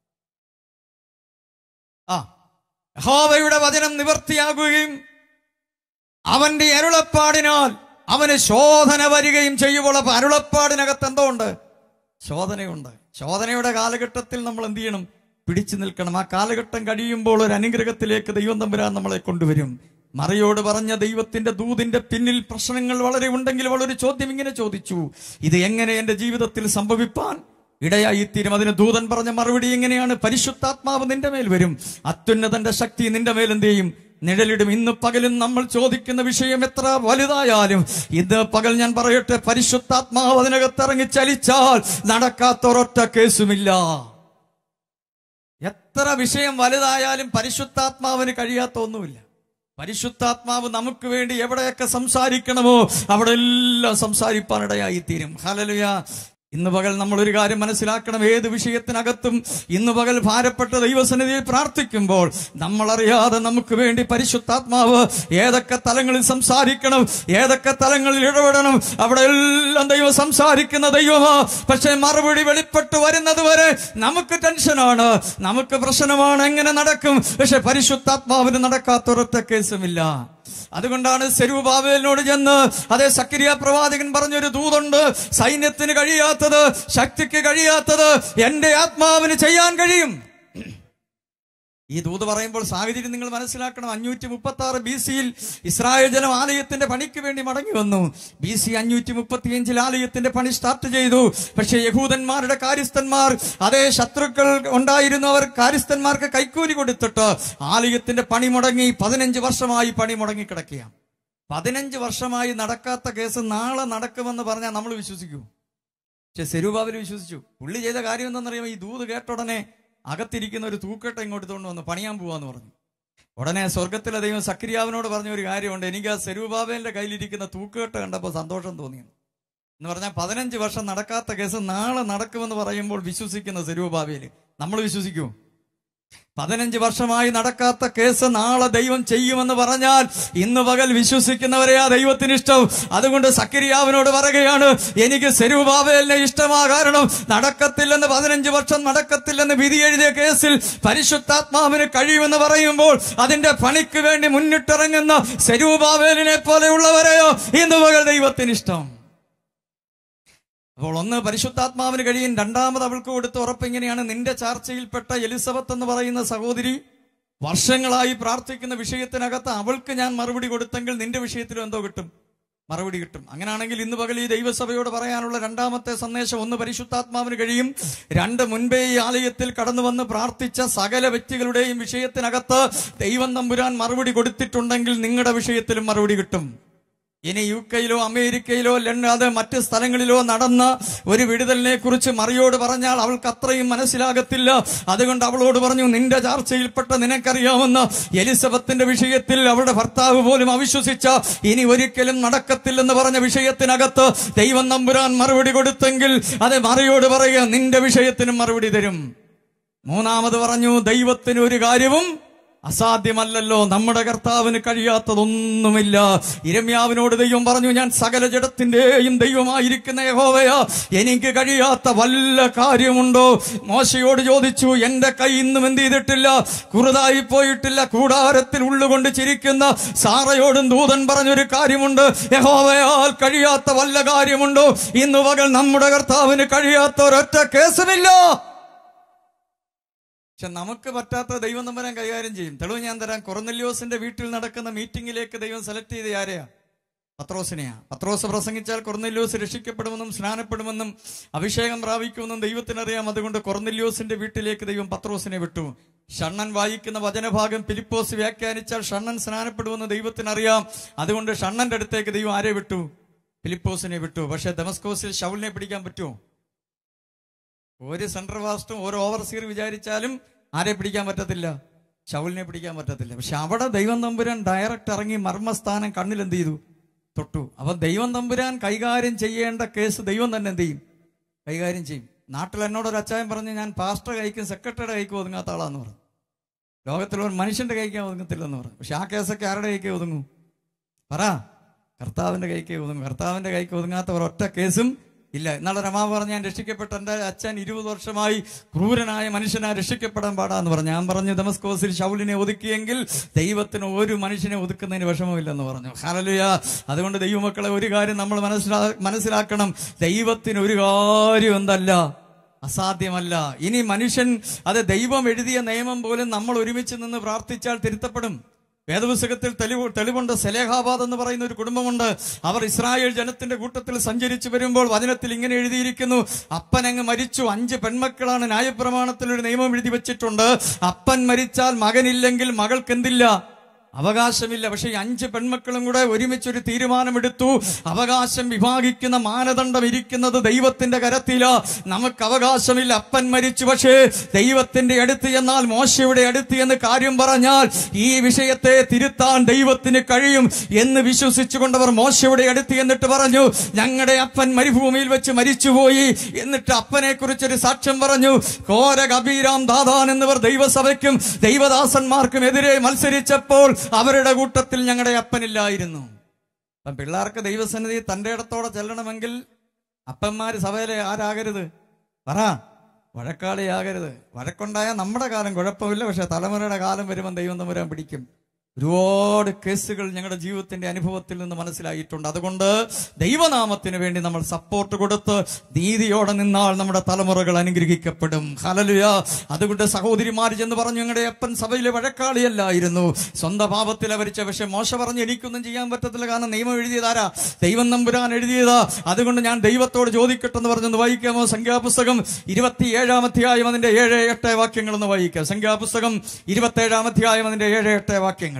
യഹോവയുടെ വചനം നിവർത്തിയാകുകയും അവന്റെ അരുളപ്പാടിനാൽ അവന് ശോധന വരികയും ചെയ്യുമ്പോൾ, അപ്പൊ അരുളപ്പാടിനകത്ത് എന്തോ ഉണ്ട്? ശോധനയുണ്ട്. ശോധനയുടെ കാലഘട്ടത്തിൽ നമ്മൾ എന്ത് ചെയ്യണം? പിടിച്ചു നിൽക്കണം. ആ കാലഘട്ടം കഴിയുമ്പോൾ ഒരു അനുഗ്രഹത്തിലേക്ക് ദൈവം തമ്പുരാൻ നമ്മളെ കൊണ്ടുവരും. മറിയോട് പറഞ്ഞ ദൈവത്തിന്റെ ദൂതിന്റെ പിന്നിൽ പ്രശ്നങ്ങൾ വളരെ ഉണ്ടെങ്കിൽ അവൾ ഒരു ചോദ്യം ഇങ്ങനെ ചോദിച്ചു, ഇത് എങ്ങനെ എന്റെ ജീവിതത്തിൽ സംഭവിപ്പാൻ ഇടയായിത്തീരും? അതിന് ദൂതൻ പറഞ്ഞ മറുപടി എങ്ങനെയാണ്? പരിശുദ്ധാത്മാവ് നിന്റെ മേൽ വരും, അത്യുന്നതന്റെ ശക്തി നിന്റെ മേൽ എന്ത് ചെയ്യും? നിഴലിടും. ഇന്ന് പകലും നമ്മൾ ചോദിക്കുന്ന വിഷയം എത്ര വലുതായാലും ഇന്ന് പകൽ ഞാൻ പറയട്ടെ, പരിശുദ്ധാത്മാവ് അതിനകത്ത് ഇറങ്ങി ചലിച്ചാൽ നടക്കാത്ത ഒരൊറ്റ കേസുമില്ല. എത്ര വിഷയം വലുതായാലും പരിശുദ്ധാത്മാവിന് കഴിയാത്ത ഒന്നുമില്ല. പരിശുദ്ധാത്മാവ് നമുക്ക് വേണ്ടി എവിടെയൊക്കെ സംസാരിക്കണമോ അവിടെ എല്ലാം സംസാരിപ്പാനിടയായിത്തീരും. ഹല്ലേലൂയ. ഇന്ന് പകൽ നമ്മൾ ഒരു കാര്യം മനസ്സിലാക്കണം. ഏത് വിഷയത്തിനകത്തും ഇന്ന് പകൽ ഭാരപ്പെട്ട ദൈവസന്നിധിയിൽ പ്രാർത്ഥിക്കുമ്പോൾ നമ്മളറിയാതെ നമുക്ക് വേണ്ടി പരിശുദ്ധാത്മാവ് ഏതൊക്കെ തലങ്ങളിൽ സംസാരിക്കണം, ഏതൊക്കെ തലങ്ങളിൽ ഇടപെടണം, അവിടെ എല്ലാം ദൈവം സംസാരിക്കുന്ന ദൈവമാ. പക്ഷെ മറുപടി വെളിപ്പെട്ട് വരുന്നത് വരെ നമുക്ക് ടെൻഷനാണ്, നമുക്ക് പ്രശ്നമാണ്, എങ്ങനെ നടക്കും? പക്ഷെ പരിശുദ്ധാത്മാവിന് നടക്കാത്തൊരൊറ്റ കേസുമില്ല. അതുകൊണ്ടാണ് സെരുബ്ബാബേലിനോട് ചെന്ന് അതേ സക്കറിയ പ്രവാചകൻ പറഞ്ഞൊരു ദൂതുണ്ട്, സൈന്യത്തിന് കഴിയാത്തത്, ശക്തിക്ക് കഴിയാത്തത് എന്റെ ആത്മാവിന് ചെയ്യാൻ കഴിയും. ഈ ദൂത് പറയുമ്പോൾ സാഹചര്യം നിങ്ങൾ മനസ്സിലാക്കണം. 536 BC-യിൽ ഇസ്രായേൽ ജനം ആലയത്തിന്റെ പണിക്ക് വേണ്ടി മടങ്ങി വന്നു. BC 535-ൽ ആലയത്തിന്റെ പണി സ്റ്റാർട്ട് ചെയ്തു. പക്ഷേ യഹൂദന്മാരുടെ കാര്യസ്ഥന്മാർ, അതേ ശത്രുക്കൾ ഉണ്ടായിരുന്നു, അവർ കാര്യസ്ഥന്മാർക്ക് കൈക്കൂലി കൊടുത്തിട്ട് ആലയത്തിന്റെ പണി മുടങ്ങി. 15 വർഷമായി പണി മുടങ്ങി കിടക്കുകയാണ്. 15 വർഷമായി നടക്കാത്ത കേസ് നാളെ നടക്കുമെന്ന് പറഞ്ഞാൽ നമ്മൾ വിശ്വസിക്കൂ? പക്ഷെ സെരുബ്ബാബേൽ വിശ്വസിച്ചു. പുള്ളി ചെയ്ത കാര്യം എന്താണെന്നറിയാമോ? ഈ ദൂത് കേട്ട ഉടനെ അകത്തിരിക്കുന്ന ഒരു തൂക്കെട്ട ഇങ്ങോട്ട് കൊണ്ടുവന്ന് പണിയാൻ പോവാന്ന് പറഞ്ഞു. ഉടനെ സ്വർഗത്തിലെ ദൈവം സക്കറിയാവിനോട് പറഞ്ഞ ഒരു കാര്യമുണ്ട്, എനിക്ക് ആ സെരുബ്ബാബേലിന്റെ കയ്യിലിരിക്കുന്ന തൂക്കെട്ട കണ്ടപ്പോൾ സന്തോഷം തോന്നി എന്ന് പറഞ്ഞാൽ 15 വർഷം നടക്കാത്ത കേസ് നാളെ നടക്കുമെന്ന് പറയുമ്പോൾ വിശ്വസിക്കുന്ന സെരുബ്ബാബേൽ. നമ്മൾ വിശ്വസിക്കൂ? 15 വർഷമായി നടക്കാത്ത കേസ് നാളെ ദൈവം ചെയ്യുമെന്ന് പറഞ്ഞാൽ ഇന്ന് പകൽ വിശ്വസിക്കുന്നവരെയാ ദൈവത്തിന് ഇഷ്ടം. അതുകൊണ്ട് സക്കറിയാവിനോട് പറയുകയാണ്, എനിക്ക് സെരുബ്ബാബേലിനെ ഇഷ്ടമാ. കാരണം നടക്കത്തില്ലെന്ന് 15 വർഷം നടക്കത്തില്ലെന്ന് വിധി എഴുതിയ കേസിൽ പരിശുദ്ധാത്മാവിന് കഴിയുമെന്ന് പറയുമ്പോൾ അതിന്റെ പണിക്ക് വേണ്ടി മുന്നിട്ടിറങ്ങുന്ന സെരുബ്ബാബേലിനെ പോലെയുള്ളവരെയോ ഇന്ന് പകൽ ദൈവത്തിന് ഇഷ്ടം. അപ്പോൾ ഒന്ന്, പരിശുദ്ധാത്മാവിന് കഴിയും. രണ്ടാമത് അവൾക്ക് കൊടുത്ത ഉറപ്പ് ഇങ്ങനെയാണ്, നിന്റെ ചാർച്ചയിൽപ്പെട്ട എലിസബത്ത് എന്ന് പറയുന്ന സഹോദരി വർഷങ്ങളായി പ്രാർത്ഥിക്കുന്ന വിഷയത്തിനകത്ത് അവൾക്ക് ഞാൻ മറുപടി കൊടുത്തെങ്കിൽ നിന്റെ വിഷയത്തിലും എന്തോ കിട്ടും? മറുപടി കിട്ടും. അങ്ങനെയാണെങ്കിൽ ഇന്ന് പകൽ ഈ ദൈവസഭയോട് പറയാനുള്ള രണ്ടാമത്തെ സന്ദേശം, ഒന്ന്, പരിശുദ്ധാത്മാവിന് കഴിയും. 2, മുൻപേ ഈ ആലയത്തിൽ കടന്നു വന്ന് പ്രാർത്ഥിച്ച സകല വ്യക്തികളുടെയും വിഷയത്തിനകത്ത് ദൈവം തമ്പുരാൻ മറുപടി കൊടുത്തിട്ടുണ്ടെങ്കിൽ നിങ്ങളുടെ വിഷയത്തിലും മറുപടി കിട്ടും. ഇനി UK-യിലോ അമേരിക്കയിലോ അത് മറ്റ് സ്ഥലങ്ങളിലോ നടന്ന ഒരു വിടുതലിനെ കുറിച്ച് മറിയോട് പറഞ്ഞാൽ അവൾക്ക് അത്രയും മനസ്സിലാകത്തില്ല. അതുകൊണ്ട് അവളോട് പറഞ്ഞു, നിന്റെ ചാർച്ചയിൽപ്പെട്ട നിനക്കറിയാവുന്ന എലിസബത്തിന്റെ വിഷയത്തിൽ അവളുടെ ഭർത്താവ് പോലും അവിശ്വസിച്ച ഇനി ഒരിക്കലും നടക്കത്തില്ലെന്ന് പറഞ്ഞ വിഷയത്തിനകത്ത് ദൈവം തമ്പുരാൻ മറുപടി കൊടുത്തെങ്കിൽ അത് മറിയോട് പറയുക, നിന്റെ വിഷയത്തിനും മറുപടി തരും. മൂന്നാമത് പറഞ്ഞു, ദൈവത്തിന് ഒരു കാര്യവും അസാധ്യമല്ലല്ലോ, നമ്മുടെ കർത്താവിന് കഴിയാത്തതൊന്നുമില്ല. യിരെമ്യാവിനോട് ദൈവം പറഞ്ഞു, ഞാൻ സകല ജഡത്തിന്റെയും ദൈവമായിരിക്കുന്ന യഹോവയാ, എനിക്ക് കഴിയാത്ത വല്ല കാര്യമുണ്ടോ? മോശയോട് ചോദിച്ചു, എന്റെ കൈ ഇന്നും എന്ത് ചെയ്തിട്ടില്ല? കുറുതായി പോയിട്ടില്ല. കൂടാരത്തിൽ ഉള്ളുകൊണ്ട് ചിരിക്കുന്ന സാറയോടും ദൂതൻ പറഞ്ഞൊരു കാര്യമുണ്ട്, യഹോവയാൽ കഴിയാത്ത വല്ല കാര്യമുണ്ടോ? ഇന്ന് പകൽ നമ്മുടെ കർത്താവിന് കഴിയാത്ത ഒരൊറ്റ കേസുമില്ല. പക്ഷെ നമുക്ക് പറ്റാത്ത ദൈവം തമ്പുരാൻ കൈകാര്യം ചെയ്യും. തെളിവ് ഞാൻ തരാം. കൊർന്നല്യോസിന്റെ വീട്ടിൽ നടക്കുന്ന മീറ്റിംഗിലേക്ക് ദൈവം സെലക്ട് ചെയ്ത് ആരെയാ? പത്രോസിനെയാ. പത്രോസ് പ്രസംഗിച്ചാൽ കൊർന്നല്യോസ് രക്ഷിക്കപ്പെടുമെന്നും സ്നാനപ്പെടുമെന്നും അഭിഷേകം പ്രാപിക്കുമെന്നും ദൈവത്തിനറിയാം. അതുകൊണ്ട് കൊർന്നല്യോസിന്റെ വീട്ടിലേക്ക് ദൈവം പത്രോസിനെ വിട്ടു. ഷണ്ണൻ വായിക്കുന്ന വചനഭാഗം ഫിലിപ്പോസ് വ്യാഖ്യാനിച്ചാൽ ഷണ്ണൻ സ്നാനപ്പെടുമെന്ന് ദൈവത്തിനറിയാം. അതുകൊണ്ട് ഷണ്ണന്റെ അടുത്തേക്ക് ദൈവം ആരെ വിട്ടു? ഫിലിപ്പോസിനെ വിട്ടു. പക്ഷെ ദമസ്കോസിൽ ശൗലിനെ പിടിക്കാൻ പറ്റുമോ? ഒരു സെൻട്രൽ ഫാസ്റ്റും ഒരു ഓവർസീർ വിചാരിച്ചാലും ആരെ പിടിക്കാൻ പറ്റത്തില്ല? ശൗലിനെ പിടിക്കാൻ പറ്റത്തില്ല. പക്ഷെ അവിടെ ദൈവം തമ്പുരാൻ ഡയറക്റ്റ് ഇറങ്ങി മർമ്മസ്ഥാനം കണ്ണിൽ എന്ത് ചെയ്തു? തൊട്ടു. അപ്പൊ ദൈവം തമ്പുരാൻ കൈകാര്യം ചെയ്യേണ്ട കേസ് ദൈവം തന്നെ എന്ത് ചെയ്യും? കൈകാര്യം ചെയ്യും. നാട്ടിൽ എന്നോടൊരു അച്ചായൻ പറഞ്ഞ്, ഞാൻ പാസ്റ്റർ കൈക്കും സെക്രട്ടറിയുടെ കൈക്കും ഒതുങ്ങാത്ത ആളാന്ന് പറഞ്ഞു. ലോകത്തിലൊരു മനുഷ്യന്റെ കൈക്കാൻ ഒതുങ്ങത്തില്ലെന്ന് പറഞ്ഞു. പക്ഷെ ആ കേസൊക്കെ ആരുടെ കൈക്കേ ഒതുങ്ങൂ? പറ. കർത്താവിന്റെ കൈക്കേ ഒതുങ്ങും. കർത്താവിന്റെ കൈക്ക് ഒതുങ്ങാത്ത ഒരൊറ്റ കേസും ഇല്ല. എന്നാളെ രമാവ് പറഞ്ഞ്, ഞാൻ രക്ഷിക്കപ്പെട്ട എൻ്റെ അച്ഛൻ 20 വർഷമായി ക്രൂരനായ മനുഷ്യനാ, രക്ഷിക്കപ്പെടാൻ പാടാന്ന് പറഞ്ഞു. ഞാൻ പറഞ്ഞു, ദമസ്കോസിൽ ശൗലിനെ ഒതുക്കിയെങ്കിൽ ദൈവത്തിന് ഒരു മനുഷ്യനെ ഒതുക്കുന്നതിന് വിഷമമില്ലെന്ന് പറഞ്ഞു. ഹല്ലേലൂയ. അതുകൊണ്ട് ദൈവമക്കളെ ഒരു കാര്യം നമ്മൾ മനസ്സിലാക്കണം. ദൈവത്തിന് ഒരു കാര്യം എന്തല്ല, അസാധ്യമല്ല. ഇനി മനുഷ്യൻ അത് ദൈവം എഴുതിയ നിയമം പോലും നമ്മൾ ഒരുമിച്ച് നിന്ന് പ്രാർത്ഥിച്ചാൽ തിരുത്തപ്പെടും. വേദപുസ്തകത്തിൽ തെളിവുണ്ട്. സെലേഹാബാദ് എന്ന് പറയുന്ന ഒരു കുടുംബമുണ്ട്. അവർ ഇസ്രായേൽ ജനത്തിന്റെ കൂട്ടത്തിൽ സഞ്ചരിച്ചു വരുമ്പോൾ വചനത്തിൽ ഇങ്ങനെ എഴുതിയിരിക്കുന്നു, അപ്പനങ്ങ് മരിച്ചു. 5 പെൺമക്കളാണ്. ന്യായപ്രമാണത്തിൽ ഒരു നിയമം എഴുതി വെച്ചിട്ടുണ്ട്, അപ്പൻ മരിച്ചാൽ മകനില്ലെങ്കിൽ മകൾക്ക് എന്തില്ല? അവകാശമില്ല. പക്ഷെ ഈ 5 പെൺമക്കളും കൂടെ ഒരുമിച്ചൊരു തീരുമാനമെടുത്തു. അവകാശം വിഭാഗിക്കുന്ന മാനദണ്ഡം ഇരിക്കുന്നത് ദൈവത്തിന്റെ കരത്തില. നമുക്ക് അവകാശമില്ല. അപ്പൻ മരിച്ചു, പക്ഷേ ദൈവത്തിന്റെ അടുത്ത് എന്നാൽ മോശയുടെ അടുത്ത് എന്ന് കാര്യം പറഞ്ഞാൽ ഈ വിഷയത്തെ തിരുത്താൻ ദൈവത്തിന് കഴിയും എന്ന് വിശ്വസിച്ചുകൊണ്ടവർ മോശയുടെ അടുത്ത് എന്നിട്ട് പറഞ്ഞു, ഞങ്ങളുടെ അപ്പൻ മരുഭൂമിയിൽ വെച്ച് മരിച്ചുപോയി. എന്നിട്ട് അപ്പനെ കുറിച്ചൊരു സാക്ഷ്യം പറഞ്ഞു. കോരഹ്, അബീരാം, ദാഥാൻ എന്നിവർ ദൈവസഭയ്ക്കും ദൈവദാസന്മാർക്കും എതിരെ മത്സരിച്ചപ്പോൾ അവരുടെ കൂട്ടത്തിൽ ഞങ്ങളുടെ അപ്പനില്ലായിരുന്നു. അപ്പം പിള്ളേർക്ക് ദൈവസന്നിധി തന്റെ ഇടത്തോടെ ചെല്ലണമെങ്കിൽ അപ്പന്മാര് സഭയിലെ ആരാകരുത്? പറ. വഴക്കാളിയാകരുത്. വഴക്കുണ്ടായാൽ നമ്മുടെ കാലം കുഴപ്പമില്ല, പക്ഷെ തലമുറയുടെ കാലം വരുമ്പോൾ ദൈവം തമ്പുരാൻ പിടിക്കും. ഒരുപാട് കേസുകൾ ഞങ്ങളുടെ ജീവിതത്തിന്റെ അനുഭവത്തിൽ നിന്ന് മനസ്സിലായിട്ടുണ്ട്. അതുകൊണ്ട് ദൈവനാമത്തിന് വേണ്ടി നമ്മൾ സപ്പോർട്ട് കൊടുത്ത് നീതിയോടെ നിന്നാൽ നമ്മുടെ തലമുറകൾ അനുഗ്രഹിക്കപ്പെടും. ഹല്ലേലൂയ. അതുകൊണ്ട് സഹോദരിമാർ ചെന്ന് പറഞ്ഞു, ഞങ്ങളുടെ അപ്പൻ സഭയിലെ വഴക്കാളിയല്ലായിരുന്നു, സ്വന്തം പാപത്തിൽ അവരിച്ച. പക്ഷെ മോശ പറഞ്ഞു, എനിക്കൊന്നും ചെയ്യാൻ പറ്റത്തില്ല, കാരണം നിയമം എഴുതിയതാരാ? ദൈവം തമ്പുരാൻ എഴുതിയതാ. അതുകൊണ്ട് ഞാൻ ദൈവത്തോട് ചോദിക്കട്ടെന്ന് പറഞ്ഞൊന്ന് വായിക്കാമോ? സംഖ്യാപുസ്തകം 27-ാം അധ്യായം അതിന്റെ 7-8 വാക്യങ്ങളൊന്ന് വായിക്കാം. സംഖ്യാപുസ്തകം 27-ാം അധ്യായം അതിന്റെ 7-8 വാക്യങ്ങൾ.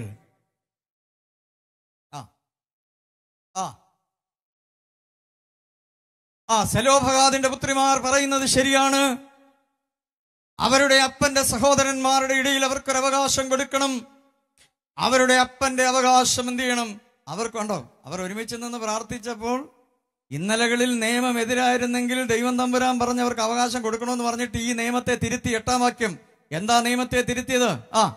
സെലോഫഹാദിന്റെ പുത്രിമാർ പറയുന്നത് ശരിയാണ്. അവരുടെ അപ്പന്റെ സഹോദരന്മാരുടെ ഇടയിൽ അവർക്കൊരു അവകാശം കൊടുക്കണം. അവരുടെ അപ്പന്റെ അവകാശം എന്ത് ചെയ്യണം? അവർക്ക് കണ്ടോ, അവർ ഒരുമിച്ച് നിന്ന് പ്രാർത്ഥിച്ചപ്പോൾ ഇന്നലകളിൽ നിയമം എതിരായിരുന്നെങ്കിൽ ദൈവം തമ്പുരാൻ പറഞ്ഞവർക്ക് അവകാശം കൊടുക്കണമെന്ന് പറഞ്ഞിട്ട് ഈ നിയമത്തെ തിരുത്തി 8-ാം വാക്യം. എന്താ നിയമത്തെ തിരുത്തിയത്?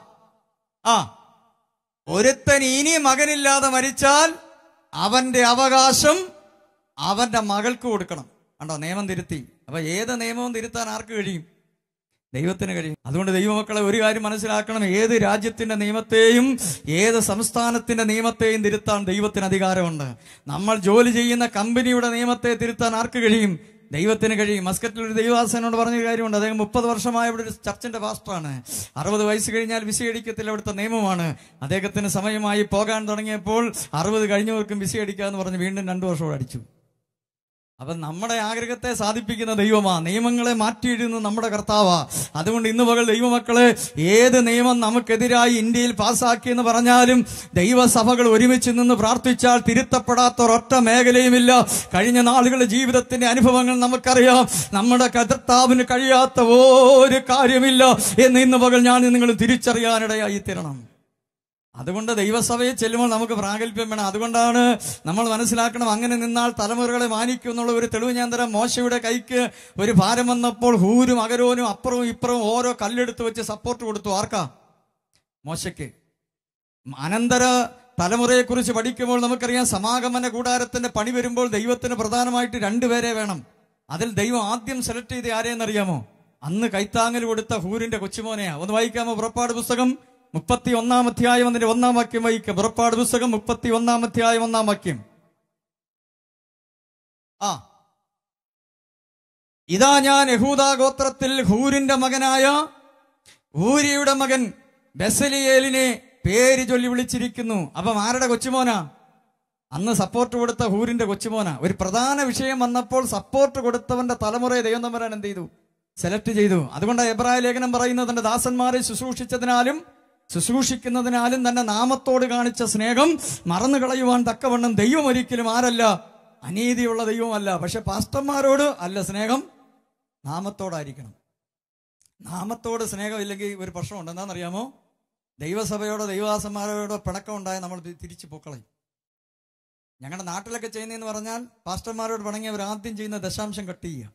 ഒരുത്തൻ ഇനി മകനില്ലാതെ മരിച്ചാൽ അവന്റെ അവകാശം അവന്റെ മകൾക്ക് കൊടുക്കണം. കണ്ടോ, നിയമം തിരുത്തി. അപ്പൊ ഏത് നിയമവും തിരുത്താൻ ആർക്ക് കഴിയും? ദൈവത്തിന് കഴിയും. അതുകൊണ്ട് ദൈവമക്കളെ ഒരു കാര്യം മനസ്സിലാക്കണം, ഏത് രാജ്യത്തിന്റെ നിയമത്തെയും ഏത് സംസ്ഥാനത്തിന്റെ നിയമത്തെയും തിരുത്താൻ ദൈവത്തിന് അധികാരമുണ്ട്. നമ്മൾ ജോലി ചെയ്യുന്ന കമ്പനിയുടെ നിയമത്തെ തിരുത്താൻ ആർക്ക് കഴിയും? ദൈവത്തിന് കഴിയും. മസ്കറ്റിൽ ഒരു ദൈവദാസനോട് പറഞ്ഞൊരു കാര്യമുണ്ട്. അദ്ദേഹം 30 വർഷമായ ഇവിടെ ഒരു ചർച്ചിന്റെ പാസ്റ്ററാണ്. 60 വയസ്സ് കഴിഞ്ഞാൽ വിസ അടിക്കത്തില്ല, അവിടുത്തെ നിയമമാണ്. അദ്ദേഹത്തിന് സമയമായി പോകാൻ തുടങ്ങിയപ്പോൾ 60 കഴിഞ്ഞവർക്കും വിസ അടിക്കാന്ന് പറഞ്ഞ് വീണ്ടും 2 വർഷം അടിച്ചു. അപ്പൊ നമ്മുടെ ആഗ്രഹത്തെ സാധിപ്പിക്കുന്ന ദൈവമാ, നിയമങ്ങളെ മാറ്റിയിടുന്ന നമ്മുടെ കർത്താവാ. അതുകൊണ്ട് ഇന്ന് പകൽ ദൈവമക്കളെ, ഏത് നിയമം നമുക്കെതിരായി ഇന്ത്യയിൽ പാസ്സാക്കിയെന്ന് പറഞ്ഞാലും ദൈവസഭകൾ ഒരുമിച്ച് നിന്ന് പ്രാർത്ഥിച്ചാൽ തിരുത്തപ്പെടാത്ത ഒരൊറ്റ മേഖലയുമില്ല. കഴിഞ്ഞ നാളുകളുടെ ജീവിതത്തിന്റെ അനുഭവങ്ങൾ നമുക്കറിയാം. നമ്മുടെ കർത്താവിന് കഴിയാത്ത ഒരു കാര്യമില്ല എന്ന് ഇന്ന് പകൽ ഞാൻ നിങ്ങൾ തിരിച്ചറിയാനിടയായി തീരണം. അതുകൊണ്ട് ദൈവസഭയിൽ ചെല്ലുമ്പോൾ നമുക്ക് പ്രാഗൽഭ്യം വേണം. അതുകൊണ്ടാണ് നമ്മൾ മനസ്സിലാക്കണം, അങ്ങനെ നിന്നാൽ തലമുറകളെ മാനിക്കും എന്നുള്ള ഒരു തെളിവ് ഞാൻ തരാം. മോശയുടെ കൈക്ക് ഒരു ഭാരം വന്നപ്പോൾ ഹൂരും അഗരോനും അപ്പുറവും ഇപ്പുറവും ഓരോ കല്ലെടുത്ത് വെച്ച് സപ്പോർട്ട് കൊടുത്തു. ആർക്കാ? മോശയ്ക്ക്. അനന്തര തലമുറയെക്കുറിച്ച് പഠിക്കുമ്പോൾ നമുക്കറിയാം, സമാഗമന കൂടാരത്തിന്റെ പണി വരുമ്പോൾ ദൈവത്തിന് പ്രധാനമായിട്ട് 2 പേരെ വേണം. അതിൽ ദൈവം ആദ്യം സെലക്ട് ചെയ്ത് ആരെയെന്നറിയാമോ? അന്ന് കൈത്താങ്ങൽ കൊടുത്ത ഹൂരിന്റെ കൊച്ചുമോനെയാ. ഒന്ന് വായിക്കാമോ? പുറപ്പാട് പുസ്തകം 31-ാം അധ്യായം അതിന്റെ 1-ാം വാക്യം വായിക്കാം. പുറപ്പാട് പുസ്തകം 31-ാം അധ്യായം 1-ാം വാക്യം. ഇതാ ഞാൻ യഹൂദാ ഗോത്രത്തിൽ ഹൂരിന്റെ മകനായ ഊരിയുടെ മകൻ ബെസലിയേലിനെ പേര് ചൊല്ലി വിളിച്ചിരിക്കുന്നു. അപ്പം ആരുടെ കൊച്ചുമോനാ? അന്ന് സപ്പോർട്ട് കൊടുത്ത ഹൂരിന്റെ കൊച്ചുമോനാ. ഒരു പ്രധാന വിഷയം വന്നപ്പോൾ സപ്പോർട്ട് കൊടുത്തവന്റെ തലമുറയെ ദൈവം തമ്പുരാൻ എന്ത് ചെയ്തു? സെലക്ട് ചെയ്തു. അതുകൊണ്ട് എബ്രായ ലേഖനം പറയുന്നത്, തന്റെ ദാസന്മാരെ ശുശ്രൂഷിച്ചതിനാലും ശുശ്രൂഷിക്കുന്നതിനാലും തന്നെ നാമത്തോട് കാണിച്ച സ്നേഹം മറന്നു കളയുവാൻ തക്കവണ്ണം ദൈവം ഒരിക്കലും ആരല്ല? അനീതിയുള്ള ദൈവമല്ല. പക്ഷെ പാസ്റ്റർമാരോട് അല്ല സ്നേഹം, നാമത്തോടായിരിക്കണം. നാമത്തോട് സ്നേഹം ഇല്ലെങ്കിൽ ഒരു പ്രശ്നമുണ്ട്. എന്താണെന്നറിയാമോ? ദൈവസഭയോടോ ദൈവദാസന്മാരോടോ പിണക്കം ഉണ്ടായാൽ നമ്മൾ തിരിച്ചു പൊക്കളയും. ഞങ്ങളുടെ നാട്ടിലൊക്കെ ചെയ്യുന്നതെന്ന് പറഞ്ഞാൽ പാസ്റ്റർമാരോട് പിണങ്ങി അവർ ആദ്യം ചെയ്യുന്ന ദശാംശം കട്ട് ചെയ്യുക.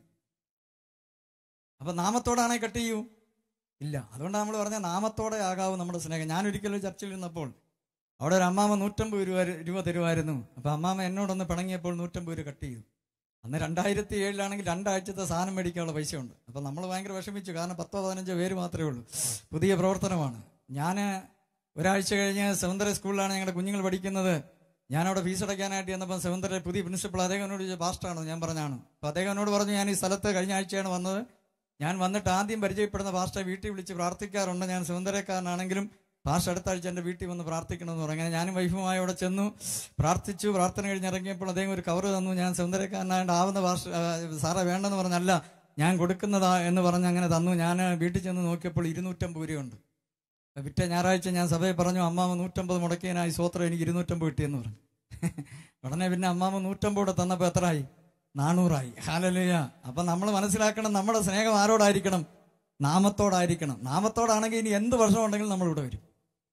അപ്പൊ നാമത്തോടാണെങ്കിൽ കട്ട് ചെയ്യൂ ഇല്ല. അതുകൊണ്ടാണ് നമ്മൾ പറഞ്ഞ നാമത്തോടെ ആകാവും നമ്മുടെ സ്നേഹം. ഞാനൊരിക്കലും ചർച്ചയിൽ ഇരുന്നപ്പോൾ അവിടെ ഒരു അമ്മാമ 150 രൂപ തരുമായിരുന്നു. അപ്പൊ അമ്മാമ എന്നോടൊന്ന് പിണങ്ങിയപ്പോൾ 150 രൂപ കട്ട് ചെയ്തു. അന്ന് 2007 2 ആഴ്ചത്തെ സാധനം മേടിക്കാനുള്ള പൈസ ഉണ്ട്. അപ്പൊ നമ്മൾ ഭയങ്കര വിഷമിച്ചു. കാരണം 10-15 പേര് മാത്രമേ ഉള്ളൂ. പുതിയ പ്രവർത്തനമാണ്. ഞാൻ ഒരാഴ്ച കഴിഞ്ഞ് സെവന്തര സ്കൂളിലാണ് ഞങ്ങളുടെ കുഞ്ഞുങ്ങൾ പഠിക്കുന്നത്. ഞാനവിടെ ഫീസ് അടയ്ക്കാനായിട്ട് ചെന്നപ്പോൾ സെവന്തര പുതിയ പ്രിൻസിപ്പൾ അദ്ദേഹം എന്നോട് പാസ്റ്റാണോ ഞാൻ പറഞ്ഞാണ്. അപ്പൊ അദ്ദേഹം എന്നോട് പറഞ്ഞു, ഞാൻ ഈ സ്ഥലത്ത് കഴിഞ്ഞ ആഴ്ചയാണ് വന്നത്. ഞാൻ വന്നിട്ട് ആദ്യം പരിചയപ്പെടുന്ന പാസ്റ്റർ വീട്ടിൽ വിളിച്ച് പ്രാർത്ഥിക്കാറുണ്ട്. ഞാൻ സെവന്തരക്കാരനാണെങ്കിലും പാസ്റ്റർ അടുത്ത ആഴ്ച എൻ്റെ വീട്ടിൽ വന്ന് പ്രാർത്ഥിക്കണമെന്ന് പറഞ്ഞു. അങ്ങനെ ഞാനും വൈഫുമായി അവിടെ ചെന്നു പ്രാർത്ഥിച്ചു. പ്രാർത്ഥന കഴിഞ്ഞിറങ്ങിയപ്പോൾ അദ്ദേഹം ഒരു കവർ തന്നു. ഞാൻ സെവന്തരക്കാരനായിട്ട് ആവുന്ന പാസ്റ്റർ സാറേ വേണ്ടെന്ന് പറഞ്ഞല്ല, ഞാൻ കൊടുക്കുന്നതാ എന്ന് പറഞ്ഞ് അങ്ങനെ തന്നു. ഞാൻ വീട്ടിൽ ചെന്ന് നോക്കിയപ്പോൾ 250 രൂപയുണ്ട്. പിറ്റേ ഞായറാഴ്ച ഞാൻ സഭയെ പറഞ്ഞു, അമ്മാമ 150 മുടക്കിയതിനായി സ്വോത്രം എനിക്ക് 250 കിട്ടിയെന്ന് പറഞ്ഞു. ഉടനെ പിന്നെ അമ്മാമ 150 തന്നപ്പോൾ എത്രയായി? 400 ഹല്ലേലൂയ. അപ്പൊ നമ്മൾ മനസ്സിലാക്കണം, നമ്മുടെ സ്നേഹം ആരോടായിരിക്കണം? നാമത്തോടായിരിക്കണം. നാമത്തോടാണെങ്കിൽ ഇനി എന്ത് വർഷം ഉണ്ടെങ്കിലും നമ്മൾ ഇവിടെ വരും.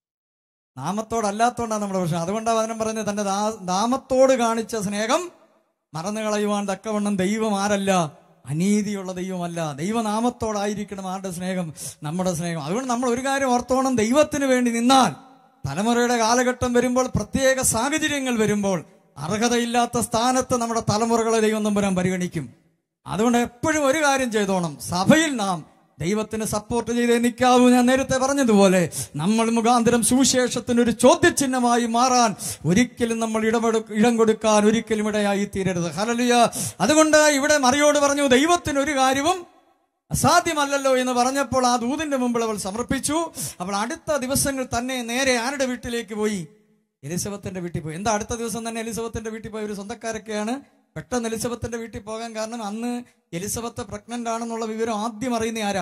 നാമത്തോടല്ലാത്തോണ്ടാണ് നമ്മുടെ പ്രശ്നം. അതുകൊണ്ടാണ് വചനം പറയുന്നത്, തന്റെ നാമത്തോട് കാണിച്ച സ്നേഹം മറന്നു കളയുവാൻ തക്കവണ്ണം ദൈവം ആരല്ല? അനീതിയുള്ള ദൈവമല്ല. ദൈവനാമത്തോടായിരിക്കണം ആരുടെ സ്നേഹം? നമ്മുടെ സ്നേഹം. അതുകൊണ്ട് നമ്മൾ ഒരു കാര്യം ഓർത്തോണം, ദൈവത്തിന് വേണ്ടി നിന്നാൽ തലമുറയുടെ കാലഘട്ടം വരുമ്പോൾ, പ്രത്യേക സാഹചര്യങ്ങൾ വരുമ്പോൾ, അർഹതയില്ലാത്ത സ്ഥാനത്ത് നമ്മുടെ തലമുറകളെ ദൈവം തമ്പുരാൻ പരിഗണിക്കും. അതുകൊണ്ട് എപ്പോഴും ഒരു കാര്യം ചെയ്തോണം, സഭയിൽ നാം ദൈവത്തിന് സപ്പോർട്ട് ചെയ്തേ നിൽക്കാവൂ. ഞാൻ നേരത്തെ പറഞ്ഞതുപോലെ നമ്മൾ മുഖാന്തരം സുവിശേഷത്തിന് ഒരു ചോദ്യചിഹ്നമായി മാറാൻ ഒരിക്കലും നമ്മൾ ഇടം കൊടുക്കാൻ ഒരിക്കലും ഇടയായി തീരരുത്. ഹല്ലേലൂയ. അതുകൊണ്ട് ഇവിടെ മറിയോട് പറഞ്ഞു, ദൈവത്തിന് ഒരു കാര്യവും അസാധ്യമല്ലല്ലോ എന്ന് പറഞ്ഞപ്പോൾ ആ ദൂതിന്റെ മുമ്പിൽ അവൾ സമർപ്പിച്ചു. അവൾ അടുത്ത ദിവസങ്ങൾ തന്നെ നേരെ ആരുടെ വീട്ടിലേക്ക് പോയി? എലിസബത്തിന്റെ വീട്ടിൽ പോയി. എന്താ അടുത്ത ദിവസം തന്നെ എലിസബത്തിന്റെ വീട്ടിൽ പോയി? ഒരു സ്വന്തക്കാരൊക്കെയാണ്. പെട്ടെന്ന് എലിസബത്തിന്റെ വീട്ടിൽ പോകാൻ കാരണം, അന്ന് എലിസബത്ത് പ്രഗ്നന്റ് ആണെന്നുള്ള വിവരം ആദ്യം അറിയുന്ന ആരാ?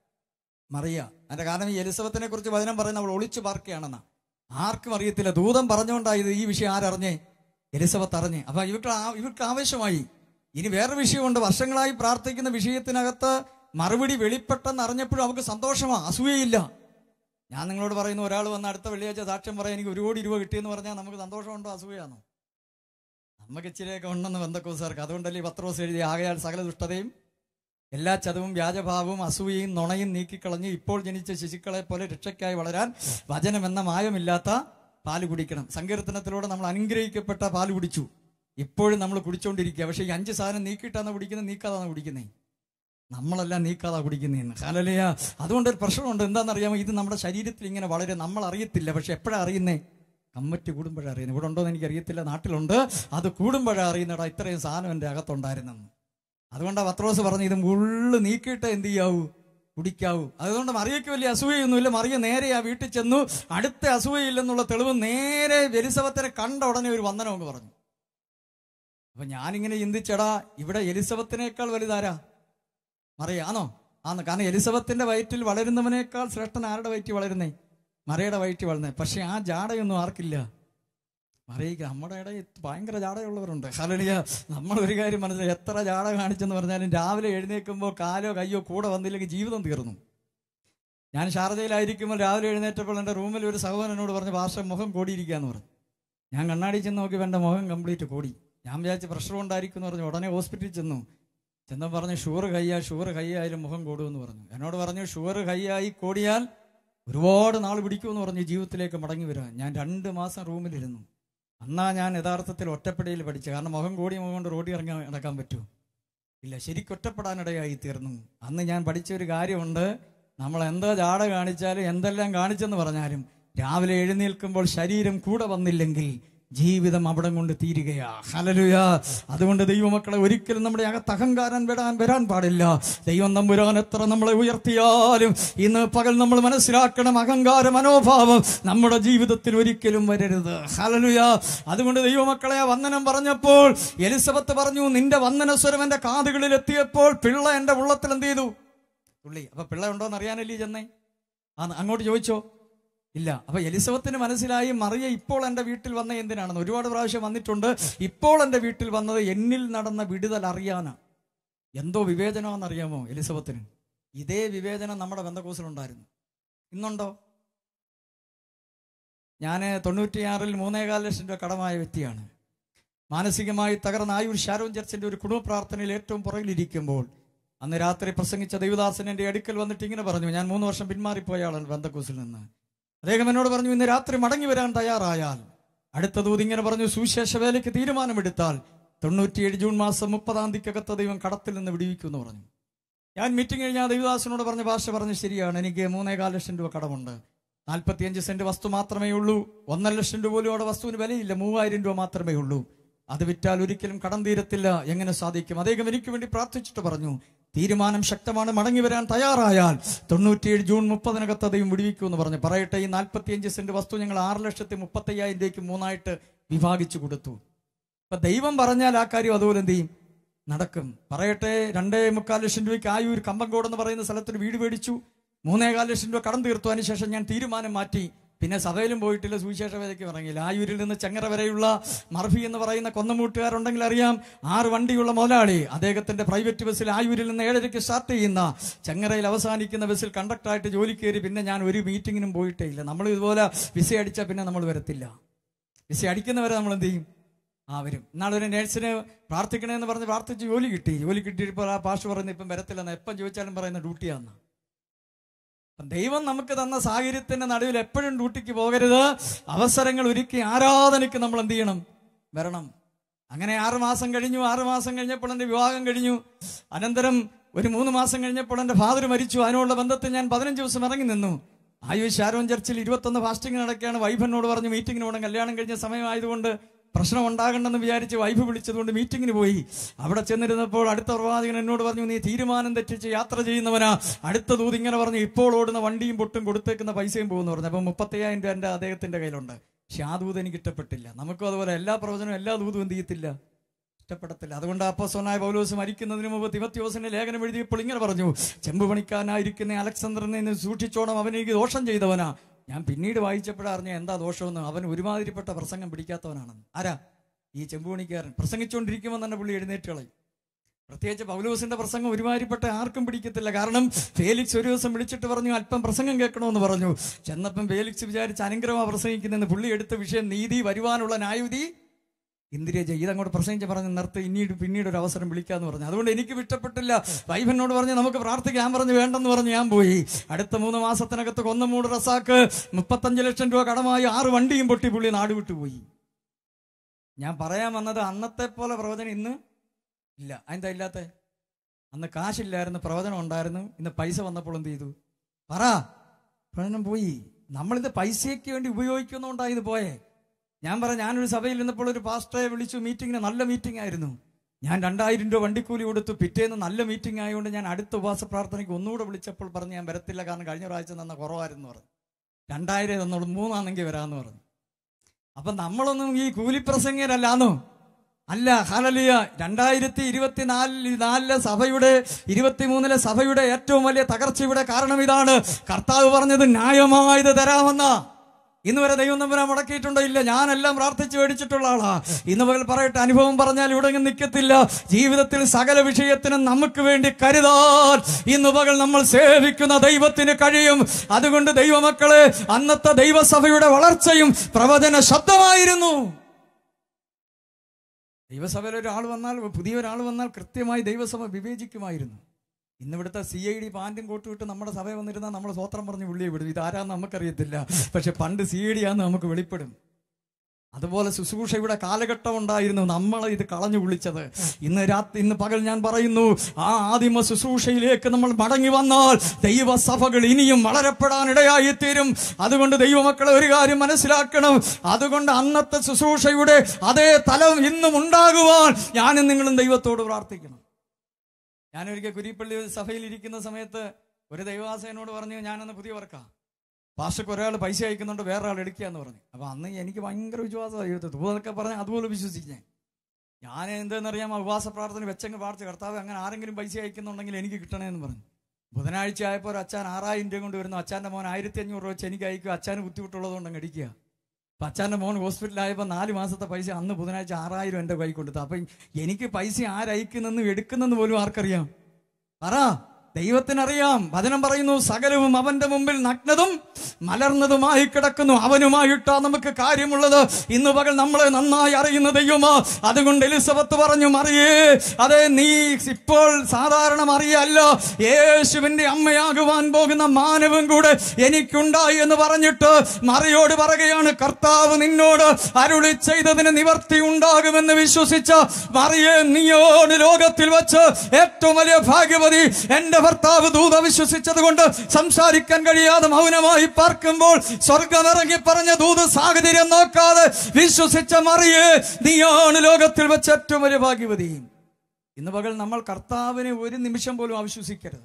മറിയ. അതിന്റെ കാരണം ഈ എലിസബത്തിനെ കുറിച്ച് വചനം പറയുന്ന അവൾ ഒളിച്ചു പാർക്കുകയാണെന്നാ. ആർക്കും അറിയത്തില്ല. ദൂതം പറഞ്ഞുകൊണ്ടായത് ഈ വിഷയം ആരറിഞ്ഞേ? എലിസബത്ത് അറിഞ്ഞേ. അപ്പൊ ഇവർക്ക് ആവേശമായി. ഇനി വേറെ വിഷയമുണ്ട്. വർഷങ്ങളായി പ്രാർത്ഥിക്കുന്ന വിഷയത്തിനകത്ത് മറുപടി വെളിപ്പെട്ടെന്ന് അറിഞ്ഞപ്പോഴും അവർക്ക് സന്തോഷമാ, അസൂയയില്ല. ഞാൻ നിങ്ങളോട് പറയുന്നു, ഒരാൾ വന്ന് അടുത്ത വെള്ളിയാഴ്ച സാക്ഷ്യം പറയാൻ എനിക്ക് 1 കോടി രൂപ കിട്ടിയെന്ന് പറഞ്ഞാൽ നമുക്ക് സന്തോഷമുണ്ടോ അസൂയാണോ? നമുക്ക് ഇച്ചിരിയൊക്കെ ഉണ്ടെന്ന് ബന്ധക്കോസാർക്ക്. അതുകൊണ്ടല്ലേ പത്രോസ് എഴുതി, ആകയാൽ സകല ദുഷ്ടതയും എല്ലാ ചതവും വ്യാജഭാവവും അസൂയയും നുണയും നീക്കിക്കളഞ്ഞ് ഇപ്പോൾ ജനിച്ച ശിശുക്കളെ പോലെ രക്ഷയ്ക്കായി വളരാൻ വചനമെന്ന മായമില്ലാത്ത പാല് കുടിക്കണം. സങ്കീർത്തനത്തിലൂടെ നമ്മൾ അനുഗ്രഹിക്കപ്പെട്ട പാല് കുടിച്ചു. ഇപ്പോഴും നമ്മൾ കുടിച്ചുകൊണ്ടിരിക്കുക. പക്ഷേ ഈ 5 സാധനം നീക്കിയിട്ടാണ് കുടിക്കുന്നത്, നീക്കാതാണ് കുടിക്കുന്നത്. നമ്മളെല്ലാം നീക്കാതാ കുടിക്കുന്നതെന്ന്. ഹല്ലേലൂയ. അതുകൊണ്ട് ഒരു പ്രശ്നമുണ്ട്. എന്താണെന്നറിയാമോ? ഇത് നമ്മുടെ ശരീരത്തിൽ ഇങ്ങനെ വളരെ നമ്മൾ അറിയത്തില്ല. പക്ഷെ എപ്പോഴാണ് അറിയുന്നേ? കമ്മറ്റ് കൂടുമ്പോഴാണ് അറിയുന്നത്. ഇവിടെ ഉണ്ടോ എന്ന് എനിക്കറിയത്തില്ല, നാട്ടിലുണ്ട്. അത് കൂടുമ്പോഴാണ് അറിയുന്നടാ ഇത്രയും സാധനം എൻ്റെ അകത്തുണ്ടായിരുന്നെന്ന്. അതുകൊണ്ടാണ് പത്രോസ് പറഞ്ഞ്, ഇത് മുള്ളു നീക്കിയിട്ട് എന്ത് ചെയ്യാവൂ? കുടിക്കാവൂ. അതുകൊണ്ട് മറിയയ്ക്ക് വലിയ അസൂയൊന്നുമില്ല. മറിയ നേരെ ആ വീട്ടിൽ ചെന്നു. അടുത്ത അസൂയയില്ലെന്നുള്ള തെളിവ് നേരെ എലിസബത്തിനെ കണ്ട ഉടനെ ഒരു വന്ദനം എന്ന് പറഞ്ഞു. അപ്പൊ ഞാനിങ്ങനെ ചിന്തിച്ചടാ, ഇവിടെ എലിസബത്തിനേക്കാൾ വലുതാരാ? മറിയ ആണോ? ആന്ന്. കാരണം എലിസബത്തിന്റെ വയറ്റിൽ വളരുന്നവനേക്കാൾ ശ്രേഷ്ഠൻ ആരുടെ വയറ്റിൽ വളരുന്നേ? മറിയയുടെ വയറ്റിൽ വളർന്നേ. പക്ഷെ ആ ജാടയൊന്നും ആർക്കില്ല? മറിയയ്ക്ക്. നമ്മുടെ ഇടയിൽ ഭയങ്കര ജാടയുള്ളവരുണ്ട്. ഹല്ലേലൂയ. നമ്മൾ ഒരു കാര്യം മനസ്സിലായി, എത്ര ജാട കാണിച്ചെന്ന് പറഞ്ഞാലും രാവിലെ എഴുന്നേൽക്കുമ്പോൾ കാലോ കയ്യോ കൂടെ വന്നില്ലെങ്കിൽ ജീവിതം തീർന്നു. ഞാൻ ഷാർജയിലായിരിക്കുമ്പോൾ രാവിലെ എഴുന്നേറ്റപ്പോൾ എൻ്റെ റൂമിൽ ഒരു സഹോദരനോട് പറഞ്ഞു, പാസ്റ്റർ മുഖം കോടിയിരിക്കുകയെന്ന് പറഞ്ഞു. ഞാൻ കണ്ണാടി ചെന്ന് നോക്കിയപ്പോൾ എൻ്റെ മുഖം കംപ്ലീറ്റ് കോടി. ഞാൻ വിചാരിച്ച് പ്രഷർ കൊണ്ടായിരിക്കും എന്ന് പറഞ്ഞു. ഉടനെ ഹോസ്പിറ്റലിൽ ചെന്ന് പറഞ്ഞു, ഷുഗർ കൈയായാലും മുഖം കൂടുമെന്ന് പറഞ്ഞു. എന്നോട് പറഞ്ഞു, ഷുഗർ കൈയായി കോടിയാൽ ഒരുപാട് നാൾ പിടിക്കുമെന്ന് പറഞ്ഞു ജീവിതത്തിലേക്ക് മടങ്ങി വരാൻ. ഞാൻ 2 മാസം റൂമിലിരുന്നു. അന്നാ ഞാൻ യഥാർത്ഥത്തിൽ ഒറ്റപ്പെടയിൽ പഠിച്ചു. കാരണം മുഖം കൊണ്ട് റോഡിൽ ഇറങ്ങി നടക്കാൻ പറ്റുമോ? ഇല്ല. ശരിക്കും ഒറ്റപ്പെടാനിടയായി തീർന്നു. അന്ന് ഞാൻ പഠിച്ച ഒരു കാര്യമുണ്ട്, നമ്മൾ എന്താ ജാട കാണിച്ചാലും എന്തെല്ലാം കാണിച്ചെന്ന് പറഞ്ഞാലും രാവിലെ എഴുന്നേൽക്കുമ്പോൾ ശരീരം കൂടെ വന്നില്ലെങ്കിൽ ജീവിതം അവിടെ കൊണ്ട് തീരുകയാ. ഹല്ലേലൂയ. അതുകൊണ്ട് ദൈവമക്കളെ, ഒരിക്കലും നമ്മുടെ അകത്ത് അഹങ്കാരം വരാൻ പാടില്ല. ദൈവം തമ്പുരാൻ എത്ര നമ്മളെ ഉയർത്തിയാലും ഇന്ന് പകൽ നമ്മൾ മനസ്സിലാക്കണം, അഹങ്കാര മനോഭാവം നമ്മുടെ ജീവിതത്തിൽ ഒരിക്കലും വരരുത്. ഹല്ലേലൂയ. അതുകൊണ്ട് ദൈവമക്കളെ, വന്ദനം പറഞ്ഞപ്പോൾ എലിസബത്ത് പറഞ്ഞു, നിന്റെ വന്ദനസ്വരം എന്റെ കാതുകളിൽ എത്തിയപ്പോൾ പിള്ള എന്റെ ഉള്ളത്തിൽ എന്ത് ചെയ്തു? തുള്ളി. അപ്പൊ പിള്ള ഉണ്ടോന്ന് അറിയാനല്ലേ ചെന്നേ? അങ്ങോട്ട് ചോദിച്ചോ? ഇല്ല. അപ്പൊ എലിസബത്തിന് മനസ്സിലായി, മറിയ ഇപ്പോൾ എൻ്റെ വീട്ടിൽ വന്ന എന്തിനാണെന്ന്. ഒരുപാട് പ്രാവശ്യം വന്നിട്ടുണ്ട്. ഇപ്പോൾ എൻ്റെ വീട്ടിൽ വന്നത് എന്നിൽ നടന്ന വിടുതൽ അറിയാനാണ്. എന്തോ വിവേചനമാണെന്നറിയാമോ എലിസബത്തിന്? ഇതേ വിവേചനം നമ്മുടെ പെന്തക്കോസിലുണ്ടായിരുന്നു. ഇന്നുണ്ടോ? ഞാൻ 96-ൽ 3.25 ലക്ഷം രൂപ കടമായ വ്യക്തിയാണ്. മാനസികമായി തകർന്ന ആയൂർ ഷാരോൺ ചർച്ചിന്റെ ഒരു കുടുംബ പ്രാർത്ഥനയിൽ ഏറ്റവും പുറകിലിരിക്കുമ്പോൾ അന്ന് രാത്രി പ്രസംഗിച്ച ദൈവദാസൻ എൻ്റെ അടുക്കൽ വന്നിട്ട് ഇങ്ങനെ പറഞ്ഞു. ഞാൻ 3 വർഷം പിന്മാറിപ്പോയ ആളാണ് ബന്ധക്കൂസിൽ നിന്ന്. അദ്ദേഹം എന്നോട് പറഞ്ഞു, ഇന്ന് രാത്രി മടങ്ങി വരാൻ തയ്യാറായാൽ, അടുത്ത ദൂത് ഇങ്ങനെ പറഞ്ഞു, സുവിശേഷ വേലയ്ക്ക് തീരുമാനമെടുത്താൽ 97 ജൂൺ മാസം 30-ാം തീയതിക്കകത്ത് ദൈവം കടത്തിൽ നിന്ന് വിടുവിക്കുമെന്ന് പറഞ്ഞു. ഞാൻ മീറ്റിംഗ് കഴിഞ്ഞാൽ ദൈവദാസനോട് പറഞ്ഞ ഭാഷ പറഞ്ഞു, ശരിയാണ്, എനിക്ക് 3.25 ലക്ഷം രൂപ കടമുണ്ട്. 45 സെന്റ് വസ്തു മാത്രമേ ഉള്ളൂ. 1.5 ലക്ഷം രൂപ പോലും അവിടെ വസ്തുവിന് വിലയില്ല. 3000 രൂപ മാത്രമേ ഉള്ളൂ. അത് വിറ്റാൽ ഒരിക്കലും കടം തീരത്തില്ല. എങ്ങനെ സാധിക്കും? അദ്ദേഹം എനിക്ക് വേണ്ടി പ്രാർത്ഥിച്ചിട്ട് പറഞ്ഞു, തീരുമാനം ശക്തമാണ്, മടങ്ങി വരാൻ തയ്യാറായാൽ 97 ജൂൺ 30-നകത്ത് ദൈവം വിടുവിക്കുമെന്ന് പറഞ്ഞു. പറയട്ടെ, ഈ 45 സെന്റ് വസ്തു ഞങ്ങൾ 6,35,000 രൂപയ്ക്ക് 3ആയിട്ട് വിഭാഗിച്ചു കൊടുത്തു. അപ്പൊ ദൈവം പറഞ്ഞാൽ ആ കാര്യം അതുപോലെ എന്ത് ചെയ്യും? നടക്കും. പറയട്ടെ, 2.25 ലക്ഷം രൂപയ്ക്ക് ആയൂർ കമ്പങ്കോട് എന്ന് പറയുന്ന സ്ഥലത്തൊരു വീട് മേടിച്ചു. 3.25 ലക്ഷം രൂപ കടം തീർത്തു. അതിനുശേഷം ഞാൻ തീരുമാനം മാറ്റി. പിന്നെ സഭയിലും പോയിട്ടില്ല, സുവിശേഷ വേലയ്ക്ക് ഇറങ്ങിയില്ല. ആയൂരിൽ നിന്ന് ചെങ്ങറ വരെയുള്ള മർഫി എന്ന് പറയുന്ന കൊന്നമൂട്ടുകാരുണ്ടെങ്കിൽ അറിയാം, 6 വണ്ടിയുള്ള മുതലാളി. അദ്ദേഹത്തിന്റെ പ്രൈവറ്റ് ബസ്സിൽ ആയൂരിൽ നിന്ന് 7:30 സ്റ്റാർട്ട് ചെയ്യുന്ന ചെങ്ങറയിൽ അവസാനിക്കുന്ന ബസ്സിൽ കണ്ടക്ടറായിട്ട് ജോലി കയറി. പിന്നെ ഞാൻ ഒരു മീറ്റിങ്ങിനും പോയിട്ടേ ഇല്ല. നമ്മൾ ഇതുപോലെ വിസ അടിച്ചാൽ പിന്നെ നമ്മൾ വരത്തില്ല. വിസ അടിക്കുന്നവരെ നമ്മൾ എന്ത് ചെയ്യും? വരും. ഇന്നാളൊരു നേഴ്സിന് പ്രാർത്ഥിക്കണമെന്ന് പറഞ്ഞ് പ്രാർത്ഥിച്ച് ജോലി കിട്ടിയപ്പോൾ ആ പാഷ് പറയുന്നത് ഇപ്പം വരത്തില്ലെന്ന്. എപ്പം ചോദിച്ചാലും പറയുന്ന ഡ്യൂട്ടിയാന്ന്. ദൈവം നമുക്ക് തന്ന സാഹചര്യത്തിന്റെ നടുവിൽ എപ്പോഴും ഡ്യൂട്ടിക്ക് പോകരുത്. അവസരങ്ങൾ ഒരുക്കി ആരാധനയ്ക്ക് നമ്മൾ എന്ത് ചെയ്യണം? വരണം. അങ്ങനെ 6 മാസം കഴിഞ്ഞു. 6 മാസം കഴിഞ്ഞപ്പോൾ എൻ്റെ വിവാഹം കഴിഞ്ഞു. അനന്തരം ഒരു 3 മാസം കഴിഞ്ഞപ്പോൾ എൻ്റെ ഫാദർ മരിച്ചു. അതിനുള്ള ബന്ധത്തിൽ ഞാൻ 15 ദിവസം ഇറങ്ങി നിന്നു. ആയൂർ ഷാരോൺ ചർച്ചിൽ 21 ഫാസ്റ്റിംഗ് നടക്കുകയാണ്. വൈഫിനോട് പറഞ്ഞു മീറ്റിങ്ങിന് പോകണം. കല്യാണം കഴിഞ്ഞ സമയമായതുകൊണ്ട് പ്രശ്നം ഉണ്ടാകണ്ടെന്ന് വിചാരിച്ച് വൈഫ് വിളിച്ചതുകൊണ്ട് മീറ്റിങ്ങിന് പോയി. അവിടെ ചെന്നിരുന്നപ്പോൾ അടുത്ത പ്രവാചകൻ എന്നോട് പറഞ്ഞു, നീ തീരുമാനം തെറ്റിച്ച് യാത്ര ചെയ്യുന്നവനാ. അടുത്ത ദൂത് ഇങ്ങനെ പറഞ്ഞു, ഇപ്പോൾ ഓടുന്ന വണ്ടിയും പൊട്ടും കൊടുത്തേക്കുന്ന പൈസയും പോകുമെന്ന് പറഞ്ഞു. അപ്പം 35,000 രൂപ എൻ്റെ അദ്ദേഹത്തിന്റെ കയ്യിലുണ്ട്. പക്ഷെ ആ ദൂത് എനിക്ക് ഇഷ്ടപ്പെട്ടില്ല. നമുക്കും അതുപോലെ എല്ലാ പ്രവചനവും എല്ലാ ദൂതും എന്ത് ചെയ്യത്തില്ല? ഇഷ്ടപ്പെടത്തില്ല. അതുകൊണ്ട് അപ്പോസ്തലനായ പൗലോസ് മരിക്കുന്നതിന് മുമ്പ് തിമോഥെയോസിന് ലേഖനം എഴുതിയപ്പോൾ ഇങ്ങനെ പറഞ്ഞു, ചെമ്പുപണിക്കാനായിരിക്കുന്ന അലക്സാണ്ടറിനെ സൂക്ഷിച്ചോണം, അവനെനിക്ക് ദോഷം ചെയ്തവനാ. ഞാൻ പിന്നീട് വായിച്ചപ്പോഴറിഞ്ഞ എന്താ ദോഷമെന്ന്. അവൻ ഒരുമാതിരിപ്പെട്ട പ്രസംഗം പിടിക്കാത്തവനാണെന്ന്. ആരാ? ഈ ചെമ്പുപണിക്കാരൻ. പ്രസംഗിച്ചുകൊണ്ടിരിക്കുമ്പോൾ തന്നെ പുള്ളി എഴുന്നേറ്റ് കളയും. പ്രത്യേകിച്ച് പൗലോസിന്റെ പ്രസംഗം ഒരുമാതിരിപ്പെട്ട ആർക്കും പിടിക്കത്തില്ല. കാരണം ഫേലിക്സ് ഒരു ദിവസം വിളിച്ചിട്ട് പറഞ്ഞു, അല്പം പ്രസംഗം കേൾക്കണമെന്ന് പറഞ്ഞു. ചെന്നപ്പം ഫേലിക്സ് വിചാരിച്ച് അനുഗ്രഹമാണ് പ്രസംഗിക്കുന്നതെന്ന്. പുള്ളി എടുത്ത വിഷയം നീതി, വരുവാനുള്ള ന്യായവിധി, ഇന്ദ്രിയജയം. ഇതങ്ങോട്ട് പ്രസംഗിച്ച് പറഞ്ഞ് നിർത്തി, പിന്നീട് ഒരു അവസരം വിളിക്കാന്ന് പറഞ്ഞു. അതുകൊണ്ട് എനിക്ക് ഇഷ്ടപ്പെട്ടില്ല. വൈഫിനോട് പറഞ്ഞ് നമുക്ക് പ്രാർത്ഥിക്കാൻ പറഞ്ഞു, വേണ്ടെന്ന് പറഞ്ഞ് ഞാൻ പോയി. അടുത്ത 3 മാസത്തിനകത്ത് കൊന്നമൂട് റസാക്ക് 35 ലക്ഷം രൂപ കടമായി 6 വണ്ടിയും പൊട്ടി പുള്ളി നാട് വിട്ടുപോയി. ഞാൻ പറയാൻ വന്നത്, അന്നത്തെ പോലെ പ്രവചനം ഇന്ന് ഇല്ല. എന്താ ഇല്ലാത്ത? അന്ന് കാശില്ലായിരുന്നു, പ്രവചനം ഉണ്ടായിരുന്നു. ഇന്ന് പൈസ വന്നപ്പോൾ എന്ത് ചെയ്തു? പറ. പ്രവചനം പോയി. നമ്മളിത് പൈസയ്ക്ക് വേണ്ടി ഉപയോഗിക്കുന്നതുകൊണ്ടാണ് ഇത് പോയേ. ഞാനൊരു സഭയിൽ ഇരുന്നപ്പോൾ ഒരു പാസ്റ്ററെ വിളിച്ചു മീറ്റിങ്ങിന്. നല്ല മീറ്റിംഗ് ആയിരുന്നു. ഞാൻ 2000 രൂപ വണ്ടിക്കൂലി കൊടുത്തു. പിറ്റേന്ന് നല്ല മീറ്റിംഗ് ആയതുകൊണ്ട് ഞാൻ അടുത്ത ഉപവാസ പ്രാർത്ഥനയ്ക്ക് ഒന്നുകൂടെ വിളിച്ചപ്പോൾ പറഞ്ഞു, ഞാൻ വരത്തില്ല, കാരണം കഴിഞ്ഞ പ്രാവശ്യം തന്ന കുറവായിരുന്നു പറഞ്ഞു. 2000 തന്നോളൂ, 3 വരാമെന്ന് പറഞ്ഞു. അപ്പൊ നമ്മളൊന്നും ഈ കൂലിപ്രസംഗരല്ലാന്നോ? അല്ല. ഹല്ലേലൂയ. 2024 സഭയുടെ 23 സഭയുടെ ഏറ്റവും വലിയ തകർച്ചയുടെ കാരണം ഇതാണ്. കർത്താവ് പറഞ്ഞത് ന്യായമായത് തരാമെന്ന. ഇന്ന് വരെ ദൈവം തമ്പുരാൻ മുടക്കിയിട്ടുണ്ടോ? ഇല്ല. ഞാനെല്ലാം പ്രാർത്ഥിച്ച് മേടിച്ചിട്ടുള്ള ആളാ. ഇന്ന് പകൽ പറയട്ടെ, അനുഭവം പറഞ്ഞാൽ ഇവിടെ നിൽക്കത്തില്ല. ജീവിതത്തിൽ സകല വിഷയത്തിനും നമുക്ക് വേണ്ടി കരുതാൻ ഇന്ന് പകൽ നമ്മൾ സേവിക്കുന്ന ദൈവത്തിന് കഴിയും. അതുകൊണ്ട് ദൈവമക്കളെ, അന്നത്തെ ദൈവസഭയുടെ വളർച്ചയും പ്രവചന ശബ്ദമായിരുന്നു. ദൈവസഭയിൽ പുതിയൊരാൾ വന്നാൽ കൃത്യമായി ദൈവസഭ വിവേചിക്കുമായിരുന്നു. ഇന്നിവിടുത്തെ CID പാൻറ്റും കോട്ടും ഇട്ട് നമ്മുടെ സഭയിൽ വന്നിരുന്നാൽ നമ്മൾ സ്വത്രം പറഞ്ഞ് വിളിയെ വിടും. ഇതാരാന്ന് നമുക്കറിയത്തില്ല. പക്ഷെ പണ്ട് CID ആന്ന് നമുക്ക് വെളിപ്പെടും. അതുപോലെ ശുശ്രൂഷയുടെ കാലഘട്ടം ഉണ്ടായിരുന്നു. നമ്മളെ ഇത് കളഞ്ഞു വിളിച്ചത്. ഇന്ന് പകൽ ഞാൻ പറയുന്നു, ആ ആദിമ ശുശ്രൂഷയിലേക്ക് നമ്മൾ മടങ്ങി വന്നാൽ ദൈവസഭകൾ ഇനിയും വളരപ്പെടാനിടയായിത്തീരും. അതുകൊണ്ട് ദൈവമക്കളെ ഒരു കാര്യം മനസ്സിലാക്കണം. അതുകൊണ്ട് അന്നത്തെ ശുശ്രൂഷയുടെ അതേ തലം ഇന്നും ഉണ്ടാകുവാൻ ഞാനും നിങ്ങളും ദൈവത്തോട് പ്രാർത്ഥിക്കണം. ഞാനൊരിക്കൽ കുരിപ്പള്ളി സഭയിൽ ഇരിക്കുന്ന സമയത്ത് ഒരു ദൈവദാസനോട് പറഞ്ഞു, ഞാനന്ന് പുതിയ വർക്കാ, പാസ്റ്റർക്ക് ഒരാൾ പൈസ അയക്കുന്നുണ്ട്, വേറെ ആൾ എടുക്കുക എന്ന് പറഞ്ഞു. അപ്പൊ അന്ന് എനിക്ക് ഭയങ്കര വിശ്വാസമായി. ദൈവത്തൊക്കെ പറഞ്ഞാൽ അതുപോലെ വിശ്വസിച്ചു. ഞാൻ എന്താണെന്നറിയാം, ഉപവാസ പ്രാർത്ഥന വെച്ചങ്ങ് പ്രാർത്ഥിച്ചു, കർത്താവ് അങ്ങനെ ആരെങ്കിലും പൈസ അയക്കുന്നുണ്ടെങ്കിൽ എനിക്ക് കിട്ടണമെന്ന് പറഞ്ഞു. ബുധനാഴ്ച ആയപ്പോൾ ഒരു അച്ഛൻ 6000 രൂപ കൊണ്ട് വരുന്നു. അച്ഛൻ്റെ മോൻ 1500 രൂപ വെച്ച് എനിക്ക് അയക്കും. അച്ഛന് ബുദ്ധിമുട്ടുള്ളതുകൊണ്ട് അങ്ങ് അടിക്കുക. അപ്പം അച്ഛൻ്റെ മോൻ ഹോസ്പിറ്റലായപ്പോൾ 4 മാസത്തെ പൈസ അന്ന് ബുധനാഴ്ച 6000 എൻ്റെ കൈ കൊടുത്തു. അപ്പം എനിക്ക് പൈസ ആരയക്കുന്നെന്ന് എടുക്കുന്നെന്ന് പോലും ആർക്കറിയാം? പറ. ദൈവത്തിനറിയാം. വചനം പറയുന്നു, സകലവും അവന്റെ മുമ്പിൽ നഗ്നതും മലർന്നതുമായി കിടക്കുന്നു. അവനുമായിട്ടാ നമുക്ക് കാര്യമുള്ളത്. ഇന്ന് പകൽ നമ്മളെ നന്നായി അറിയുന്ന ദൈവമാ. അതുകൊണ്ട് എലിസബത്ത് പറഞ്ഞു, മറിയേ, അതെ, നീ ഇപ്പോൾ സാധാരണ മറിയല്ല, യേശുവിന്റെ അമ്മയാകുവാൻ പോകുന്ന മാനവും കൂടെ എനിക്കുണ്ടായി എന്ന് പറഞ്ഞിട്ട് മറിയോട് പറയുകയാണ്, കർത്താവ് നിന്നോട് അരുളി ചെയ്തതിന് നിവർത്തി ഉണ്ടാകുമെന്ന് വിശ്വസിച്ച മറിയേ, നീയോട് ലോകത്തിൽ വെച്ച് ഏറ്റവും വലിയ ഭാഗ്യവതി. എന്റെ ഭർത്താവ് ദൂത വിശ്വസിച്ചത് കൊണ്ട് സംസാരിക്കാൻ കഴിയാതെ മൗനമായി പാർക്കുമ്പോൾ സ്വർഗമിറങ്ങി പറഞ്ഞ ദൂത് സാഹചര്യം നോക്കാതെ വിശ്വസിച്ച മറിയേ, നീയാണ് ലോകത്തിൽ വെച്ച് ഏറ്റവും വലിയ ഭാഗ്യവതി. ഇന്ന് പകൽ നമ്മൾ കർത്താവിനെ ഒരു നിമിഷം പോലും അവിശ്വസിക്കരുത്.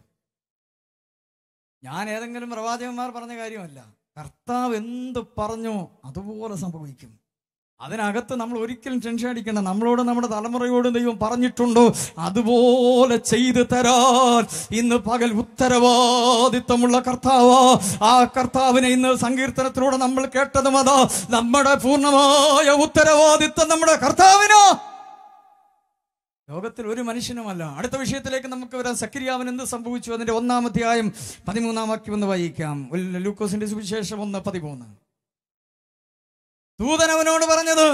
ഞാൻ ഏതെങ്കിലും പ്രവാചകന്മാർ പറഞ്ഞ കാര്യമല്ല. കർത്താവ് എന്ത് പറഞ്ഞോ അതുപോലെ സംഭവിക്കും. അതിനകത്ത് നമ്മൾ ഒരിക്കലും ടെൻഷൻ അടിക്കേണ്ട. നമ്മളോട്, നമ്മുടെ തലമുറയോട് ദൈവം പറഞ്ഞിട്ടുണ്ടോ അതുപോലെ ചെയ്തു തരാൻ ഇന്ന് പകൽ ഉത്തരവാദിത്വമുള്ള കർത്താവ്. ആ കർത്താവിനെ ഇന്ന് സങ്കീർത്തനത്തിലൂടെ നമ്മൾ കേട്ടതും അതാ, നമ്മുടെ പൂർണ്ണമായ ഉത്തരവാദിത്വം നമ്മുടെ കർത്താവിനോ, ലോകത്തിൽ ഒരു മനുഷ്യനുമല്ല. അടുത്ത വിഷയത്തിലേക്ക് നമുക്ക് വരാം. സക്കരിയാവിന് എന്ത് സംഭവിച്ചു? അതിന്റെ 1-ാം അധ്യായം 13-ാം വാക്യം ഒന്ന് വായിക്കാം. ലൂക്കോസിന്റെ സുവിശേഷം 1:13. ദൂതൻ അവനോട് പറഞ്ഞത്,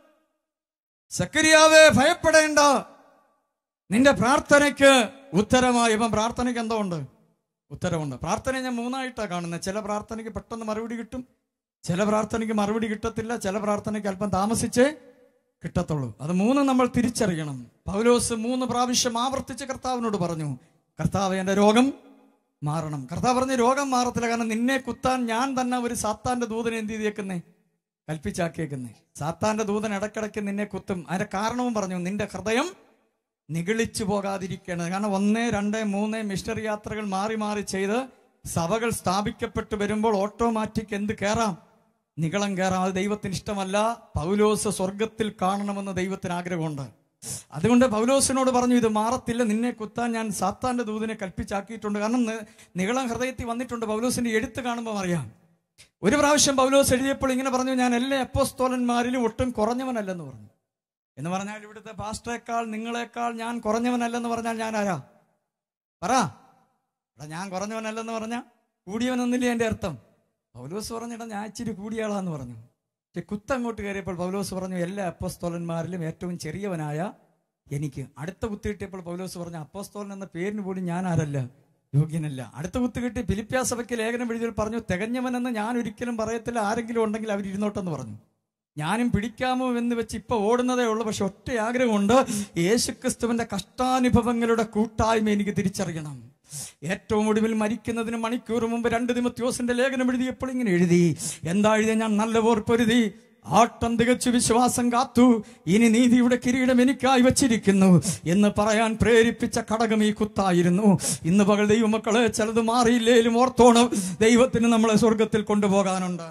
സക്കരിയാവേ, ഭയപ്പെടേണ്ട, നിന്റെ പ്രാർത്ഥനയ്ക്ക് ഉത്തരമായി. ഇപ്പം പ്രാർത്ഥനയ്ക്ക് എന്തോ ഉണ്ട്? ഉത്തരവുണ്ട്. പ്രാർത്ഥന ഞാൻ 3ആയിട്ടാണ് കാണുന്നത്. ചില പ്രാർത്ഥനയ്ക്ക് പെട്ടെന്ന് മറുപടി കിട്ടും, ചില പ്രാർത്ഥനയ്ക്ക് മറുപടി കിട്ടത്തില്ല, ചില പ്രാർത്ഥനയ്ക്ക് അല്പം താമസിച്ചേ കിട്ടത്തുള്ളൂ. അത് 3 നമ്മൾ തിരിച്ചറിയണം. പൗലോസ് 3 പ്രാവശ്യം ആവർത്തിച്ച് കർത്താവിനോട് പറഞ്ഞു, കർത്താവ്, എന്റെ രോഗം മാറണം. കർത്താവ് പറഞ്ഞു, രോഗം മാറത്തില്ല, കാരണം നിന്നെ കുത്താൻ ഞാൻ തന്നെ ഒരു സാത്താന്റെ ദൂതനെ എന്ത് ചെയ്തേക്കുന്നേ, കൽപ്പിച്ചാക്കിയേക്കുന്നേ. സാത്താന്റെ ദൂതൻ ഇടയ്ക്കിടയ്ക്ക് നിന്നെ കുത്തും. അതിന്റെ കാരണവും പറഞ്ഞു, നിന്റെ ഹൃദയം നിഗളിച്ചു പോകാതിരിക്കണം. കാരണം 1, 2, 3 മിഷണറി യാത്രകൾ മാറി മാറി ചെയ്ത് സഭകൾ സ്ഥാപിക്കപ്പെട്ട് വരുമ്പോൾ ഓട്ടോമാറ്റിക് എന്ത് കയറാം, നിഗളം കയറാം. അത് ദൈവത്തിന് ഇഷ്ടമല്ല. പൗലോസ് സ്വർഗത്തിൽ കാണണമെന്ന് ദൈവത്തിന് ആഗ്രഹമുണ്ട്. അതുകൊണ്ട് പൗലോസിനോട് പറഞ്ഞു, ഇത് മാറത്തില്ല, നിന്നെ കുത്താൻ ഞാൻ സാത്താന്റെ ദൂതനെ കൽപ്പിച്ചാക്കിയിട്ടുണ്ട്. കാരണം നിഗളം ഹൃദയത്തിൽ വന്നിട്ടുണ്ട്. പൗലോസിന്റെ എഴുത്ത് കാണുമ്പോൾ അറിയാം. ഒരു പ്രാവശ്യം പൗലോസ് എഴുതിയപ്പോൾ ഇങ്ങനെ പറഞ്ഞു, ഞാൻ എല്ലാ അപ്പോസ്തലന്മാരിലും ഒട്ടും കുറഞ്ഞവനല്ലെന്ന് പറഞ്ഞു. എന്ന് പറഞ്ഞാൽ ഇവിടുത്തെ പാസ്റ്ററേക്കാൾ, നിങ്ങളെക്കാൾ ഞാൻ കുറഞ്ഞവനല്ലെന്ന് പറഞ്ഞാൽ ഞാൻ ആരാ? പറ. ഞാൻ കുറഞ്ഞവനല്ലെന്ന് പറഞ്ഞാൽ കൂടിയവനൊന്നില്ലേ എൻ്റെ അർത്ഥം? പൗലോസ് പറഞ്ഞിട ഞാൻ ഇച്ചിരി കൂടിയാളാന്ന് പറഞ്ഞു. പക്ഷെ കുത്തങ്ങോട്ട് കയറിയപ്പോൾ പൗലോസ് പറഞ്ഞു, എല്ലാ അപ്പോസ്തലന്മാരിലും ഏറ്റവും ചെറിയവനായ എനിക്ക്. അടുത്ത കുത്ത് കിട്ടിയപ്പോൾ പൗലോസ് പറഞ്ഞു, അപ്പോസ്തലൻ എന്ന പേരിന് പോലും ഞാൻ ആരല്ല, യോഗ്യനല്ല. അടുത്ത കുത്ത് കിട്ടി ഫിലിപ്പിയ സഭയ്ക്ക് ലേഖനം എഴുതിയവർ പറഞ്ഞു, തികഞ്ഞവനെന്ന് ഞാൻ ഒരിക്കലും പറയത്തില്ല, ആരെങ്കിലും ഉണ്ടെങ്കിൽ അവരിരുന്നോട്ടെന്ന് പറഞ്ഞു. ഞാനും പിടിക്കാമോ എന്ന് വെച്ച് ഇപ്പൊ ഓടുന്നതേ ഉള്ളൂ. പക്ഷെ ഒറ്റ ആഗ്രഹമുണ്ട്, യേശുക്രിസ്തുവിന്റെ കഷ്ടാനുഭവങ്ങളുടെ കൂട്ടായ്മ എനിക്ക് തിരിച്ചറിയണം. ഏറ്റവും ഒടുവിൽ മരിക്കുന്നതിന് മണിക്കൂർ മുമ്പ് 2 തിമോഥെയോസിന്റെ ലേഖനം എഴുതിയപ്പോൾ ഇങ്ങനെ എഴുതി, എന്താ എഴുതിയ? ഞാൻ നല്ല പോർ പൊരുതി, ആട്ടം തികച്ചു, വിശ്വാസം കാത്തു, ഇനി നീതിയുടെ കിരീടം എനിക്കായി വച്ചിരിക്കുന്നു എന്ന് പറയാൻ പ്രേരിപ്പിച്ച ഘടകം ഈ കുത്തായിരുന്നു. ഇന്ന് പകൽ ദൈവമക്കളെ, ചിലത് മാറിയില്ലേലും ഓർത്തോണം, ദൈവത്തിന് നമ്മളെ സ്വർഗത്തിൽ കൊണ്ടുപോകാനുണ്ട്.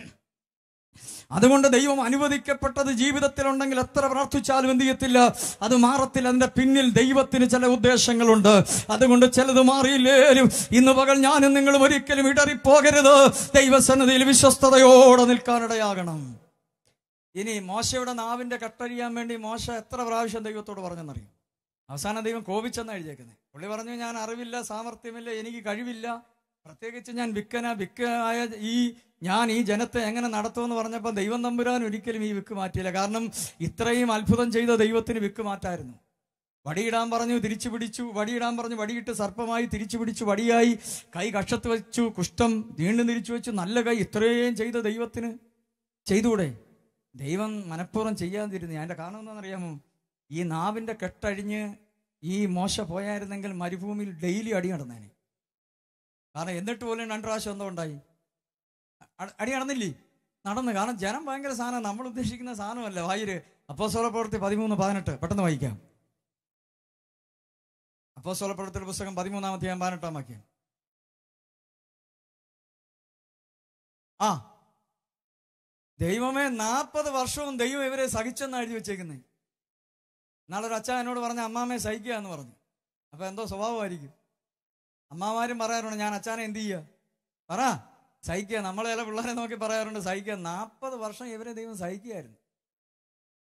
അതുകൊണ്ട് ദൈവം അനുവദിക്കപ്പെട്ടത് ജീവിതത്തിലുണ്ടെങ്കിൽ എത്ര പ്രാർത്ഥിച്ചാലും എന്ത് ചെയ്യത്തില്ല, അത് മാറത്തില്ല. അതിന്റെ പിന്നിൽ ദൈവത്തിന് ചില ഉദ്ദേശങ്ങളുണ്ട്. അതുകൊണ്ട് ചിലത് മാറിയില്ലേലും ഇന്ന് പകൽ ഞാനും നിങ്ങളും ഒരിക്കലും ഇടറിപ്പോകരുത്. ദൈവസന്നിധിയിൽ വിശ്വസ്തയോടെ നിൽക്കാനിടയാകണം. ഇനി മോശയുടെ നാവിന്റെ കെട്ടഴിയാൻ വേണ്ടി മോശ എത്ര പ്രാവശ്യം ദൈവത്തോട് പറഞ്ഞെന്നറിയും? അവസാനം ദൈവം കോപിച്ചെന്നാണ് എഴുതിയേക്കുന്നത്. പുള്ളി പറഞ്ഞു, ഞാൻ അറിവില്ല, സാമർഥ്യമില്ല, എനിക്ക് കഴിവില്ല, പ്രത്യേകിച്ച് ഞാൻ വിക്കനായ ഞാൻ ഈ ജനത്തെ എങ്ങനെ നടത്തുമെന്ന് പറഞ്ഞപ്പോൾ ദൈവം തമ്പുരാൻ ഒരിക്കലും ഈ വിക്ക് മാറ്റിയില്ല. കാരണം ഇത്രയും അത്ഭുതം ചെയ്ത ദൈവത്തിന് വിക്ക് മാറ്റായിരുന്നു. വടിയിടാൻ പറഞ്ഞു, തിരിച്ചു പിടിച്ചു. വടിയിടാൻ പറഞ്ഞു, വടിയിട്ട് സർപ്പമായി, തിരിച്ചു പിടിച്ചു, വടിയായി. കൈ കക്ഷത്ത് വെച്ചു, കുഷ്ഠം വീണ്ടും തിരിച്ചു വെച്ചു. നല്ല കൈ. ഇത്രയും ചെയ്ത ദൈവത്തിന് ചെയ്തുകൂടെ? ദൈവം മനഃപൂർവ്വം ചെയ്യാതിരുന്നു. അതിൻ്റെ കാരണം എന്താണെന്നറിയാമോ? ഈ നാവിൻ്റെ കെട്ടഴിഞ്ഞ് ഈ മോശ പോയായിരുന്നെങ്കിൽ മരുഭൂമിയിൽ ഡെയിലി അടി നടന്നേനെ. കാരണം എന്നിട്ട് പോലും 2 പ്രാവശ്യം എന്തോ ഉണ്ടായി, അടി നടന്നില്ലേ? നടന്നു. കാരണം ജനം ഭയങ്കര സാധനം, നമ്മൾ ഉദ്ദേശിക്കുന്ന സാധനമല്ല. വായിര് അപ്പോസ്തലപ്രവൃത്തി 13:18 പെട്ടെന്ന് വായിക്കാം. അപ്പോസ്തലപ്രവൃത്തിയുടെ പുസ്തകം 13-ാം അധ്യായം 18-ാം വാക്യം. ദൈവമേ, 40 വർഷവും ദൈവം ഇവരെ സഹിച്ചെന്ന് എഴുതി വെച്ചേക്കുന്നേ. നാളെ ഒരു അച്ഛൻ എന്നോട് പറഞ്ഞ, അമ്മാമ്മയെ സഹിക്കുക എന്ന് പറഞ്ഞു. അപ്പൊ എന്തോ സ്വഭാവമായിരിക്കും. അമ്മാമാരും പറയാറുണ്ട്, ഞാൻ അച്ഛനെ എന്ത് ചെയ്യുക, പറ, സഹിക്കുക. നമ്മളെ ചില പിള്ളേരെ നോക്കി പറയാറുണ്ട് സഹിക്കുക. 40 വർഷം ഇവരെ ദൈവം സഹിക്കുകയായിരുന്നു.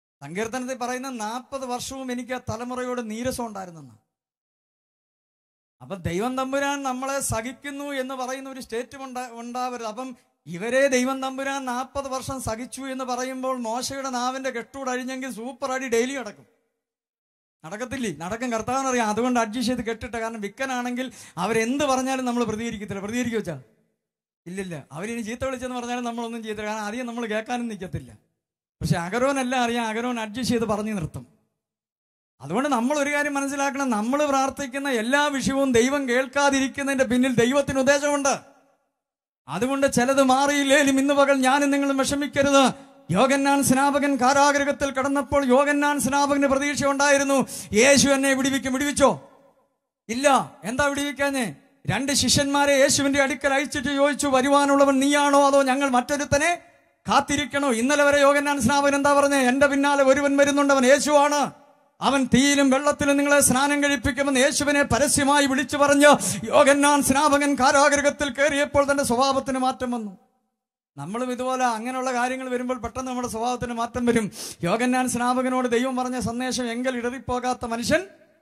സങ്കീർത്തനത്തിൽ പറയുന്ന 40 വർഷവും എനിക്ക് ആ തലമുറയോട് നീരസം ഉണ്ടായിരുന്നെന്ന്. അപ്പൊ ദൈവം തമ്പുരാൻ നമ്മളെ സഹിക്കുന്നു എന്ന് പറയുന്ന ഒരു സ്റ്റേറ്റും ഉണ്ടാവരുത്. അപ്പം ഇവരെ ദൈവം തമ്പുരാൻ 40 വർഷം സഹിച്ചു എന്ന് പറയുമ്പോൾ മോശയുടെ നാവിന്റെ കെട്ടൂട് അഴിഞ്ഞെങ്കിൽ സൂപ്പർ അടി ഡെയിലി നടക്കത്തില്ലേ? നടക്കും, കർത്താവിനറിയാം. അതുകൊണ്ട് അഡ്ജസ്റ്റ് ചെയ്ത് കെട്ടിട്ട്. കാരണം വിക്കനാണെങ്കിൽ അവരെന്ത് പറഞ്ഞാലും നമ്മൾ പ്രതികരിക്കത്തില്ല. പ്രതികരിക്കുക വെച്ചാ ഇല്ലില്ല. അവരിനി ചീത്ത വിളിച്ചെന്ന് പറഞ്ഞാലും നമ്മളൊന്നും ചെയ്തില്ല. കാരണം അധികം നമ്മൾ കേൾക്കാനും നിൽക്കത്തില്ല. പക്ഷെ അഹരോനെല്ലാം അറിയാം, അഹരോൻ അഡ്ജസ്റ്റ് ചെയ്ത് പറഞ്ഞു നിർത്തും. അതുകൊണ്ട് നമ്മൾ ഒരു കാര്യം മനസ്സിലാക്കണം, നമ്മൾ പ്രാർത്ഥിക്കുന്ന എല്ലാ വിഷയവും ദൈവം കേൾക്കാതിരിക്കുന്നതിന്റെ പിന്നിൽ ദൈവത്തിന് ഉദ്ദേശമുണ്ട്. അതുകൊണ്ട് ചിലത് മാറിയില്ലേലും ഇന്ന് പകൽ ഞാനും നിങ്ങളും വിഷമിക്കരുത്. യോഹന്നാൻ സ്നാപകൻ കാരാഗൃഹത്തിൽ കിടന്നപ്പോൾ യോഹന്നാൻ സ്നാപകന് പ്രതീക്ഷ ഉണ്ടായിരുന്നു, യേശു എന്നെ വിടുവിക്കും. വിടുവിച്ചോ? ഇല്ല. എന്താ വിടുവിക്കാഞ്ഞേ? 2 ശിഷ്യന്മാരെ യേശുവിന്റെ അടുക്കൽ അയച്ചിട്ട് ചോദിച്ചു, വരുവാനുള്ളവൻ നീയാണോ അതോ ഞങ്ങൾ മറ്റൊരുത്തനെ കാത്തിരിക്കണോ? ഇന്നലെ വരെ യോഹന്നാൻ സ്നാപകൻ എന്താ പറഞ്ഞേ? എന്റെ പിന്നാലെ ഒരുവൻ വരുന്നുണ്ട്, അവൻ യേശുവാണ്, അവൻ തീയിലും വെള്ളത്തിലും നിങ്ങളെ സ്നാനം കഴിപ്പിക്കുമെന്ന് യേശുവിനെ പരസ്യമായി വിളിച്ചു പറഞ്ഞ് യോഹന്നാൻ സ്നാപകൻ കാരാഗൃഹത്തിൽ കയറിയപ്പോൾ തന്റെ സ്വഭാവത്തിന് മാറ്റം വന്നു. നമ്മളും ഇതുപോലെ അങ്ങനെയുള്ള കാര്യങ്ങൾ വരുമ്പോൾ പെട്ടെന്ന് നമ്മുടെ സ്വഭാവത്തിന് മാറ്റം വരും. യോഹന്നാൻ സ്നാപകനോട് ദൈവം പറഞ്ഞ സന്ദേശം എങ്കിൽ ഇടറിപ്പോകാത്ത മനുഷ്യൻ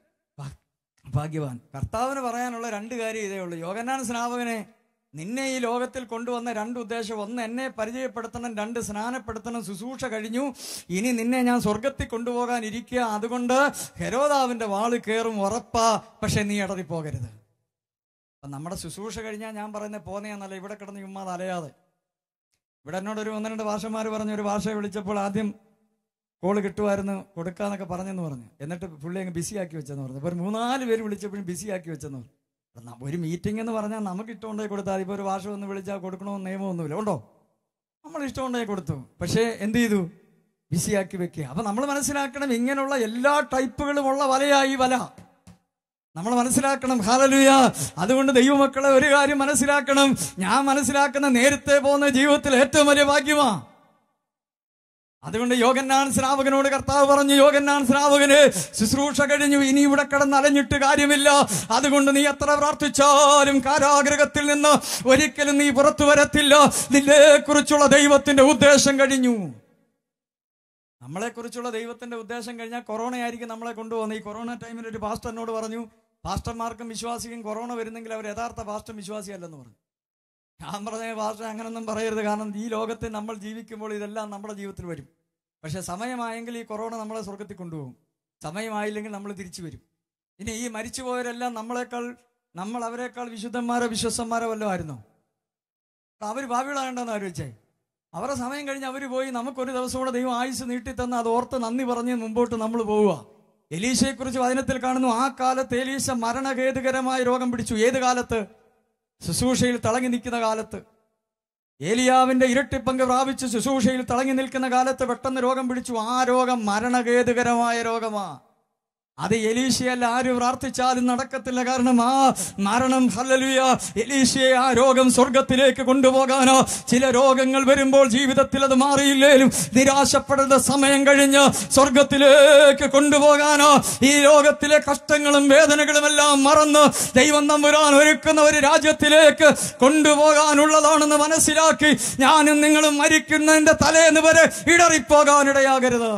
ഭാഗ്യവാൻ. കർത്താവിന് പറയാനുള്ള 2 കാര്യം ഇതേ ഉള്ളൂ. യോഹന്നാൻ സ്നാപകനെ നിന്നെ ഈ ലോകത്തിൽ കൊണ്ടുവന്ന 2 ഉദ്ദേശം: 1 എന്നെ പരിചയപ്പെടുത്തണം, 2 സ്നാനപ്പെടുത്തണം. ശുശ്രൂഷ കഴിഞ്ഞു, ഇനി നിന്നെ ഞാൻ സ്വർഗത്തിൽ കൊണ്ടുപോകാൻ ഇരിക്കുക. അതുകൊണ്ട് ഹെരോദാവിന്റെ വാള് കയറും ഉറപ്പാ, പക്ഷെ നീ ഇടറിപ്പോകരുത്. അപ്പം നമ്മുടെ ശുശ്രൂഷ കഴിഞ്ഞാൽ ഞാൻ പറയുന്നത് പോന്നെയാന്നല്ല, ഇവിടെ കിടന്ന് ചുമ്മാ അലയാതെ. ഇവിടെ എന്നോടൊരു 1-2 ഭാഷമാർ പറഞ്ഞു, ഒരു ഭാഷയെ വിളിച്ചപ്പോൾ ആദ്യം കോള് കിട്ടുമായിരുന്നു, കൊടുക്കാന്നൊക്കെ പറഞ്ഞെന്ന് പറഞ്ഞു. എന്നിട്ട് പുള്ളി അങ്ങ് ബിസി ആക്കി വെച്ചെന്ന് പറഞ്ഞു. ഇപ്പോൾ ഒരു 3-4 പേര് വിളിച്ചപ്പോഴും ബിസി ആക്കി വെച്ചെന്ന് പറഞ്ഞു. ഒരു മീറ്റിംഗ് എന്ന് പറഞ്ഞാൽ നമുക്ക് ഇഷ്ടമുണ്ടായി കൊടുത്താൽ, ഇപ്പോൾ ഒരു ഭാഷ ഒന്ന് വിളിച്ചാൽ കൊടുക്കണമെന്ന് നിയമമൊന്നുമില്ല. ഉണ്ടോ? നമ്മൾ ഇഷ്ടമുണ്ടായി കൊടുത്തു, പക്ഷേ എന്ത് ചെയ്തു? ബിസിയാക്കി വെക്കുക. അപ്പൊ നമ്മൾ മനസ്സിലാക്കണം, ഇങ്ങനെയുള്ള എല്ലാ ടൈപ്പുകളുമുള്ള വലയായി വല നമ്മൾ മനസ്സിലാക്കണം. ഹല്ലേലൂയ. അതുകൊണ്ട് ദൈവമക്കളെ ഒരു കാര്യം മനസ്സിലാക്കണം, ഞാൻ മനസ്സിലാക്കുന്ന നേരത്തെ പോകുന്ന ജീവിതത്തിൽ ഏറ്റവും വലിയ ഭാഗ്യമാ. അതുകൊണ്ട് യോഹന്നാൻ സ്നാപകനോട് കർത്താവ് പറഞ്ഞു, യോഹന്നാൻ സ്നാപകന് ശുശ്രൂഷ കഴിഞ്ഞു, ഇനി ഇവിടെ കിടന്ന് അലഞ്ഞിട്ട് കാര്യമില്ല. അതുകൊണ്ട് നീ എത്ര പ്രാർത്ഥിച്ചാലും കാരാഗൃഹത്തിൽ നിന്ന് ഒരിക്കലും നീ പുറത്തു വരത്തില്ല. നിന്നെ കുറിച്ചുള്ള ദൈവത്തിന്റെ ഉദ്ദേശം കഴിഞ്ഞു. നമ്മളെ കുറിച്ചുള്ള ദൈവത്തിന്റെ ഉദ്ദേശം കഴിഞ്ഞാൽ കൊറോണയായിരിക്കും നമ്മളെ കൊണ്ടുപോകുന്നത്. ഈ കൊറോണ ടൈമിൽ ഒരു പാസ്റ്റർ എന്നോട് പറഞ്ഞു, പാസ്റ്റർമാർക്കും വിശ്വാസിക്കും കൊറോണ വരുന്നെങ്കിൽ അവർ യഥാർത്ഥ പാസ്റ്റർ വിശ്വാസിയല്ലെന്ന് പറഞ്ഞു. ഞാൻ പറഞ്ഞ പാസ്റ്റർ അങ്ങനൊന്നും പറയരുത്, കാരണം ഈ ലോകത്തിൽ നമ്മൾ ജീവിക്കുമ്പോൾ ഇതെല്ലാം നമ്മുടെ ജീവിതത്തിൽ വരും. പക്ഷെ സമയമായെങ്കിൽ ഈ കൊറോണ നമ്മളെ സ്വർഗത്തിൽ കൊണ്ടുപോകും, സമയമായില്ലെങ്കിൽ നമ്മൾ തിരിച്ചു വരും. ഇനി ഈ മരിച്ചുപോയവരെല്ലാം നമ്മൾ അവരെക്കാൾ വിശുദ്ധന്മാരോ വിശ്വസ്തന്മാരോ വല്ലതും ആയിരുന്നോ? അവർ ഭാവികളാകണ്ടെന്ന് ആലോചിച്ചേ. അവരുടെ സമയം കഴിഞ്ഞ് അവർ പോയി, നമുക്കൊരു ദിവസം കൂടെ ദൈവം ആയുസ് നീട്ടിത്തന്ന് അത് ഓർത്ത് നന്ദി പറഞ്ഞ് മുമ്പോട്ട് നമ്മൾ പോവുക. എലീശയെക്കുറിച്ച് വചനത്തിൽ കാണുന്നു, ആ കാലത്ത് എലീശ മരണഖേദകരമായ രോഗം പിടിച്ചു. ഏത് കാലത്ത്? ശുശ്രൂഷയിൽ തിളങ്ങി നിൽക്കുന്ന കാലത്ത്. ഏലിയാവിന്റെ ഇരട്ടിപ്പങ്ക് പ്രാപിച്ച് ശുശ്രൂഷയിൽ തിളങ്ങി നിൽക്കുന്ന കാലത്ത് പെട്ടെന്ന് രോഗം പിടിച്ചു. ആ രോഗം മരണഖേദകരമായ രോഗമാ. അത് എലീശയല്ല, ആര് പ്രാർത്ഥിച്ചാലും നടക്കത്തില്ല. കാരണം ആ മരണം, ഹല്ലേലൂയ, എലീശയെ ആ രോഗം സ്വർഗത്തിലേക്ക് കൊണ്ടുപോകാനോ. ചില രോഗങ്ങൾ വരുമ്പോൾ ജീവിതത്തിൽ അത് മാറിയില്ലേലും നിരാശപ്പെടുന്ന സമയം കഴിഞ്ഞ് സ്വർഗത്തിലേക്ക് കൊണ്ടുപോകാനോ, ഈ ലോകത്തിലെ കഷ്ടങ്ങളും വേദനകളും എല്ലാം മറന്ന് ദൈവം തമ്പുരാൻ ഒരുക്കുന്ന ഒരു രാജ്യത്തിലേക്ക് കൊണ്ടുപോകാനുള്ളതാണെന്ന് മനസ്സിലാക്കി ഞാനും നിങ്ങളും മരിക്കുന്നതിന്റെ തലേന്ന് വരെ ഇടറിപ്പോകാനിടയാകരുത്.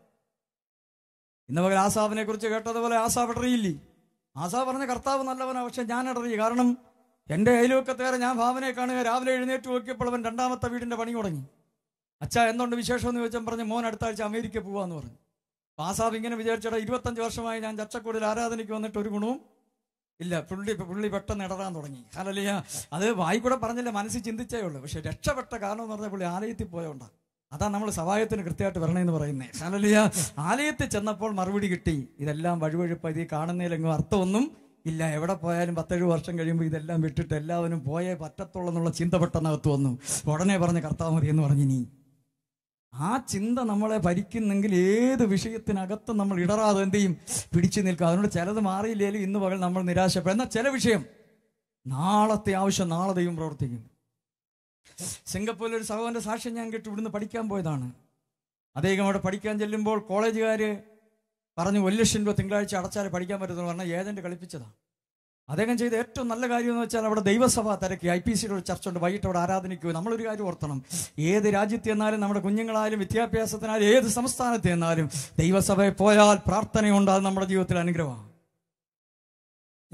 ഇന്ന് പകൽ ആസാബിനെ കുറിച്ച് കേട്ടതുപോലെ ആസാബ് ഇടറിയില്ലേ? ആസാബ് പറഞ്ഞ കർത്താവ് നല്ലവനാ, പക്ഷെ ഞാൻ ഇടറി. കാരണം എൻ്റെ അയൽവക്കത്തേറെ ഞാൻ ഭാവനയെ കാണുക, രാവിലെ എഴുന്നേറ്റ് നോക്കിയപ്പോൾ അവൻ 2ാമത്തെ വീടിന്റെ പണി തുടങ്ങി. അച്ഛാ എന്തുകൊണ്ട് വിശേഷം എന്ന് ചോദിച്ചാൽ പറഞ്ഞു, മോൻ അടുത്ത ആഴ്ച അമേരിക്ക പോവാന്ന് പറഞ്ഞു. ആസാബ് ഇങ്ങനെ വിചാരിച്ചടാ, 25 വർഷമായി ഞാൻ ചർച്ചക്കൂടിൽ ആരാധനയ്ക്ക് വന്നിട്ട് ഒരു ഗുണവും ഇല്ല. പുള്ളി പെട്ടെന്ന് ഇടറാൻ തുടങ്ങി. ഹല്ലേലൂയ. അത് വായിക്കൂടെ പറഞ്ഞില്ല, മനസ്സിൽ ചിന്തിച്ചേ ഉള്ളൂ. പക്ഷെ രക്ഷപ്പെട്ട കാരണം എന്ന് പറഞ്ഞാൽ പുള്ളി ആലയത്തിൽ പോയോണ്ടാ. അതാ നമ്മൾ സവായത്തിന് കൃത്യമായിട്ട് വരണമെന്ന് പറയുന്നത്. ഹല്ലേലൂയ. ആലയത്തിൽ ചെന്നപ്പോൾ മറുപടി കിട്ടി, ഇതെല്ലാം വഴുവഴുപ്പ്, ഇത് കാണുന്നതിലെങ്ങും അർത്ഥമൊന്നും ഇല്ല. എവിടെ പോയാലും 10-7 വർഷം കഴിയുമ്പോൾ ഇതെല്ലാം വിട്ടിട്ട് എല്ലാവരും പോയേ പറ്റത്തുള്ളൂ എന്നുള്ള ചിന്ത പെട്ടെന്നകത്ത് വന്നു. ഉടനെ പറഞ്ഞ കർത്താവ് മതി എന്ന് പറഞ്ഞിനി. ആ ചിന്ത നമ്മളെ ഭരിക്കുന്നെങ്കിൽ ഏത് വിഷയത്തിനകത്തും നമ്മൾ ഇടറാതെ എന്ത് ചെയ്യും? പിടിച്ചു നിൽക്കുക. അതുകൊണ്ട് ചിലത് മാറിയില്ലേലും ഇന്ന് പകൽ നമ്മൾ നിരാശപ്പെടും. എന്നാൽ ചില വിഷയം നാളത്തെ ആവശ്യം നാളെ ദൈവം പ്രവർത്തിക്കും. സിംഗപ്പൂരിൽ ഒരു സഹോദരന്റെ സാക്ഷ്യം ഞാൻ കേട്ടു. ഇവിടുന്ന് പഠിക്കാൻ പോയതാണ്. അദ്ദേഹം അവിടെ പഠിക്കാൻ ചെല്ലുമ്പോൾ കോളേജുകാര് പറഞ്ഞു 1 ലക്ഷം രൂപ തിങ്കളാഴ്ച അടച്ചാൽ പഠിക്കാൻ പറ്റുമെന്ന് പറഞ്ഞാൽ ഏജന്റ് കളിപ്പിച്ചതാണ്. അദ്ദേഹം ചെയ്ത ഏറ്റവും നല്ല കാര്യം എന്ന് വെച്ചാൽ അവിടെ ദൈവസഭ തിരക്കി. IPCയുടെ ഒരു ചർച്ച ഉണ്ട്, വൈകിട്ട് അവിടെ ആരാധനയ്ക്ക് പോയി. നമ്മളൊരു കാര്യം ഓർത്തണം, ഏത് രാജ്യത്ത് ചെന്നാലും നമ്മുടെ കുഞ്ഞുങ്ങളായാലും വിദ്യാഭ്യാസത്തിനായാലും ഏത് സംസ്ഥാനത്ത് ചെന്നാലും ദൈവസഭയിൽ പോയാൽ പ്രാർത്ഥനയുണ്ട്. അത് നമ്മുടെ ജീവിതത്തിൽ അനുഗ്രഹമാണ്.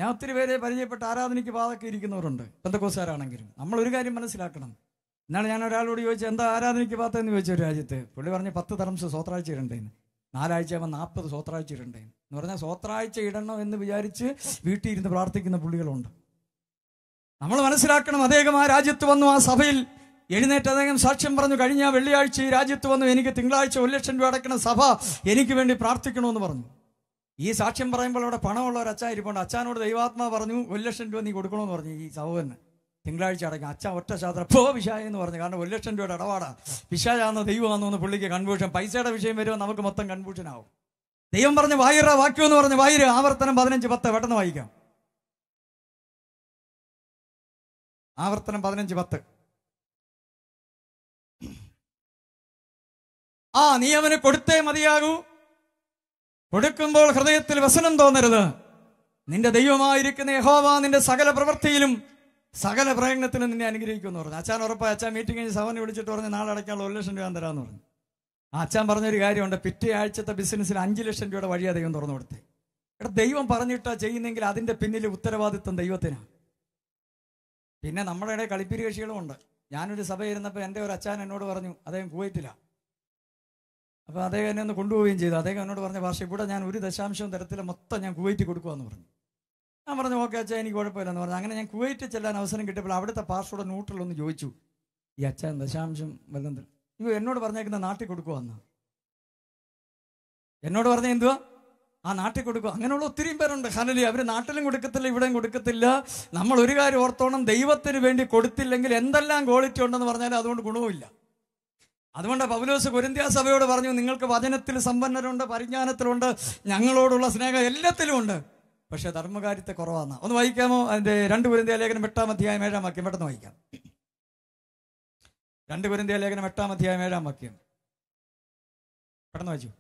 ഞാൻ ഒത്തിരി പേരെ പരിചയപ്പെട്ട ആരാധനയ്ക്ക് പാതൊക്കെ ഇരിക്കുന്നവരുണ്ട്, പെന്തക്കോസ്തുകാരാണെങ്കിലും. നമ്മളൊരു കാര്യം മനസ്സിലാക്കണം. എന്നാണ് ഞാൻ ഒരാളോട് ചോദിച്ചത്, എന്താ ആരാധനയ്ക്ക് പാത്തെന്ന് ചോദിച്ച ഒരു രാജ്യത്ത്. പുള്ളി പറഞ്ഞ് 10 തരംസ് സ്വത്രാഴ്ച ഇടണ്ടേന്ന്. 4 ആഴ്ചയാകുമ്പോൾ 40 സ്വത്രാഴ്ച ഇടണ്ടേന്ന് എന്ന് പറഞ്ഞാൽ സ്വത്രാഴ്ച ഇടണം എന്ന് വിചാരിച്ച് വീട്ടിൽ ഇരുന്ന് പ്രാർത്ഥിക്കുന്ന പുള്ളികളുണ്ട്. നമ്മൾ മനസ്സിലാക്കണം, അദ്ദേഹം ആ രാജ്യത്ത് വന്നു, ആ സഭയിൽ എഴുന്നേറ്റ് അദ്ദേഹം സാക്ഷ്യം പറഞ്ഞു, കഴിഞ്ഞ വെള്ളിയാഴ്ച ഈ രാജ്യത്ത് വന്നു, എനിക്ക് തിങ്കളാഴ്ച 1 ലക്ഷം രൂപ അടയ്ക്കണം, സഭ എനിക്ക് വേണ്ടി പ്രാർത്ഥിക്കണമെന്ന് പറഞ്ഞു. ഈ സാക്ഷ്യം പറയുമ്പോൾ അവിടെ പണമുള്ള ഒരു അച്ഛൻ ഇരിപ്പുണ്ട്. അച്ഛനോട് ദൈവാത്മാ പറഞ്ഞു 1 ലക്ഷം രൂപ നീ കൊടുക്കണമെന്ന് പറഞ്ഞു ഈ സഹോദരന്, തിങ്കളാഴ്ച അടയ്ക്കാം. അച്ഛൻ ഒറ്റ ശാസ്ത്രം പോ വിഷായ എന്ന് പറഞ്ഞു. കാരണം 1 ലക്ഷം രൂപയുടെ ഇടപാടാ, വിഷായാണെന്നോ ദൈവമാണെന്നോ എന്ന് പുള്ളിക്ക് കൺഫ്യൂഷൻ. പൈസയുടെ വിഷയം വരുമ്പോൾ നമുക്ക് മൊത്തം കൺഫ്യൂഷൻ ആവും. ദൈവം പറഞ്ഞ് വായിറ വാക്യം എന്ന് പറഞ്ഞ് വായിര. ആവർത്തനം 15:10 പെട്ടെന്ന് വായിക്കാം. ആവർത്തനം 15:10. നീ അവന് കൊടുത്തേ മതിയാകൂ. കൊടുക്കുമ്പോൾ ഹൃദയത്തിൽ വ്യസനം തോന്നരുത്. നിന്റെ ദൈവമായിരിക്കുന്ന യഹോവ നിന്റെ സകല പ്രവൃത്തിയിലും സകല പ്രയത്നത്തിലും നിന്നെ അനുഗ്രഹിക്കുമെന്ന് പറഞ്ഞു. അച്ഛൻ ഉറപ്പായി. അച്ഛൻ മീറ്റിംഗ് കഴിഞ്ഞ് സവനെ വിളിച്ചിട്ട് പറഞ്ഞ് നാളെ അടയ്ക്കാനുള്ള 1 ലക്ഷം രൂപ തരാമെന്ന് പറഞ്ഞു. അച്ഛൻ പറഞ്ഞൊരു കാര്യമുണ്ട്, പിറ്റേ ആഴ്ചത്തെ ബിസിനസ്സിൽ 5 ലക്ഷം രൂപയുടെ വഴിയാ ദൈവം തുറന്നു കൊടുത്തേ. ദൈവം പറഞ്ഞിട്ടാ ചെയ്യുന്നെങ്കിൽ അതിന്റെ പിന്നിൽ ഉത്തരവാദിത്വം ദൈവത്തിനാണ്. പിന്നെ നമ്മുടെ ഇടയിൽ കളിപ്പിരി കക്ഷികളും ഉണ്ട്. ഞാനൊരു സഭ ഇരുന്നപ്പോൾ എൻ്റെ ഒരു അച്ഛൻ എന്നോട് പറഞ്ഞു, അദ്ദേഹം കുവൈറ്റിലാണ്. അപ്പോൾ അദ്ദേഹം എന്നെ ഒന്ന് കൊണ്ടുപോവുകയും ചെയ്തു. അദ്ദേഹം എന്നോട് പറഞ്ഞ ഭാഷ, ഇവിടെ ഞാൻ 1 ദശാംശം തരത്തിലെ മൊത്തം ഞാൻ കുവൈറ്റ് കൊടുക്കുമെന്ന് പറഞ്ഞു. ഞാൻ പറഞ്ഞു ഓക്കെ അച്ഛൻ, എനിക്ക് കുഴപ്പമില്ലെന്ന് പറഞ്ഞു. അങ്ങനെ ഞാൻ കുവൈറ്റ് ചെല്ലാൻ അവസരം കിട്ടിയപ്പോൾ അവിടുത്തെ പാസ്റ്ററുടെ ന്യൂട്രലൊന്ന് ചോദിച്ചു, ഈ അച്ഛൻ ദശാംശം വല്ലതും എന്നോട് പറഞ്ഞേക്കുന്ന നാട്ടിൽ കൊടുക്കുമെന്ന് എന്നോട് പറഞ്ഞ എന്തുവാ, ആ നാട്ടിൽ കൊടുക്കുക. അങ്ങനെയുള്ള ഒത്തിരിയും പേരുണ്ട്. ഹല്ലേലൂയ. അവർ നാട്ടിലും കൊടുക്കത്തില്ല, ഇവിടെയും കൊടുക്കത്തില്ല. നമ്മൾ ഒരു കാര്യം ഓർത്തോണം, ദൈവത്തിന് വേണ്ടി കൊടുത്തില്ലെങ്കിൽ എന്തെല്ലാം ക്വാളിറ്റി ഉണ്ടെന്ന് പറഞ്ഞാലും അതുകൊണ്ട് ഗുണവുമില്ല. അതുകൊണ്ട് പൗലോസ് കൊരിന്ത്യ സഭയോട് പറഞ്ഞു, നിങ്ങൾക്ക് വചനത്തിൽ സമ്പന്നരുണ്ട്, പരിജ്ഞാനത്തിലുണ്ട്, ഞങ്ങളോടുള്ള സ്നേഹം എല്ലാത്തിലും ഉണ്ട്, പക്ഷെ ധർമ്മകാര്യത്തെ കുറവാണ്. ഒന്ന് വായിക്കാമോ? അതിന്റെ 2 കൊരിന്ത്യ ലേഖനം 8-ാം അധ്യായം 7-ാം വാക്യം പെട്ടെന്ന് വായിക്കാം. 2 കൊരിന്ത്യ ലേഖനം 8-ാം അധ്യായം 7-ാം വാക്യം പെട്ടെന്ന് വായിച്ചു.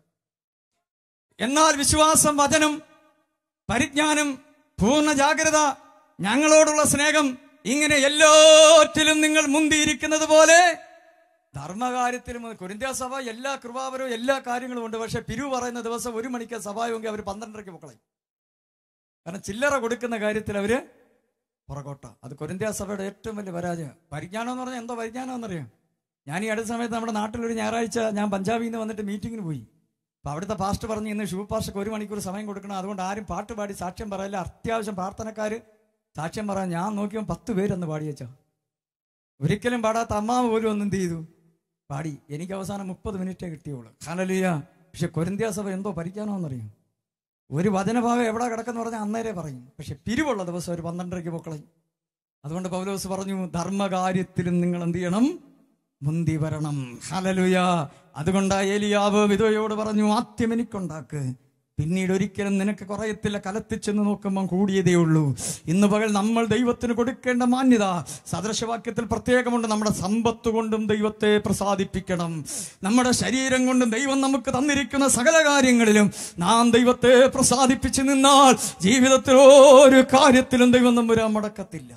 എന്നാൽ വിശ്വാസം, വചനം, പരിജ്ഞാനം, പൂർണ്ണ ജാഗ്രത, ഞങ്ങളോടുള്ള സ്നേഹം, ഇങ്ങനെ എല്ലാറ്റിലും നിങ്ങൾ മുന്തിയിരിക്കുന്നത് പോലെ ധർമ്മകാര്യത്തിലും. കൊരിന്ത്യ സഭ എല്ലാ കൃപാവരവും എല്ലാ കാര്യങ്ങളും ഉണ്ട്. പക്ഷെ പിരിവ് പറയുന്ന ദിവസം 1 മണിക്ക് സഭയെങ്കിൽ അവർ 12:30 മക്കളെ. കാരണം ചില്ലറ കൊടുക്കുന്ന കാര്യത്തിൽ അവര് പുറകോട്ട. അത് കൊരിന്ത്യ സഭയുടെ ഏറ്റവും വലിയ പരാജയം. പരിജ്ഞാനം എന്ന് പറഞ്ഞാൽ എന്തോ പരിജ്ഞാനം എന്നറിയാം. ഞാൻ ഈ അടുത്ത സമയത്ത് നമ്മുടെ നാട്ടിലൊരു ഞായറാഴ്ച ഞാൻ പഞ്ചാബിൽ നിന്ന് വന്നിട്ട് മീറ്റിങ്ങിന് പോയി. അപ്പോൾ അവിടുത്തെ പാസ്റ്റ് പറഞ്ഞ് ഇന്ന് ഷൂ പാസ്റ്റർക്ക് 1 മണിക്കൂർ സമയം കൊടുക്കണം, അതുകൊണ്ട് ആരും പാട്ട് പാടി സാക്ഷ്യം പറയില്ല, അത്യാവശ്യം പ്രാർത്ഥനക്കാർ സാക്ഷ്യം പറയാൻ. ഞാൻ നോക്കിയപ്പോൾ 10 പേരൊന്ന് പാടി വെച്ചാ. ഒരിക്കലും പാടാത്ത അമ്മാവ് പോലും ഒന്നും എന്ത് ചെയ്തു, പാടി. എനിക്ക് അവസാനം 30 മിനിറ്റേ കിട്ടിയുള്ളൂ. ഹല്ലേലൂയ. പക്ഷെ കൊരിന്ത്യ സഭ എന്തോ പരിജ്ഞാനമെന്നറിയും. ഒരു വചനഭാഗം എവിടെ കിടക്കെന്ന് പറഞ്ഞാൽ അന്നേരെ പറയും. പക്ഷെ പിരിവുള്ള ദിവസം ഒരു 12:30 മക്കളെ. അതുകൊണ്ട് പൗലോസ് പറഞ്ഞു, ധർമ്മകാര്യത്തിലും നിങ്ങൾ എന്ത് ചെയ്യണം, മുന്തി വരണം. ഹല്ലേലൂയ. അതുകൊണ്ട് ഏലിയാവ് വിധവയോട് പറഞ്ഞു, ആദ്യം എനിക്കുണ്ടാക്ക്, പിന്നീട് ഒരിക്കലും നിനക്ക് കുറയത്തില്ല, കലത്തിച്ചെന്ന് നോക്കുമ്പോൾ കൂടിയതേ ഉള്ളൂ. ഇന്ന് പകൽ നമ്മൾ ദൈവത്തിന് കൊടുക്കേണ്ട മാന്യത സദൃശവാക്യത്തിൽ പ്രത്യേകമുണ്ട്. നമ്മുടെ സമ്പത്ത് കൊണ്ടും ദൈവത്തെ പ്രസാദിപ്പിക്കണം. നമ്മുടെ ശരീരം കൊണ്ടും ദൈവം നമുക്ക് തന്നിരിക്കുന്ന സകല കാര്യങ്ങളിലും നാം ദൈവത്തെ പ്രസാദിപ്പിച്ച് നിന്നാൽ ജീവിതത്തിൽ ഒരു കാര്യത്തിലും ദൈവം നമ്മെ മടക്കത്തില്ല.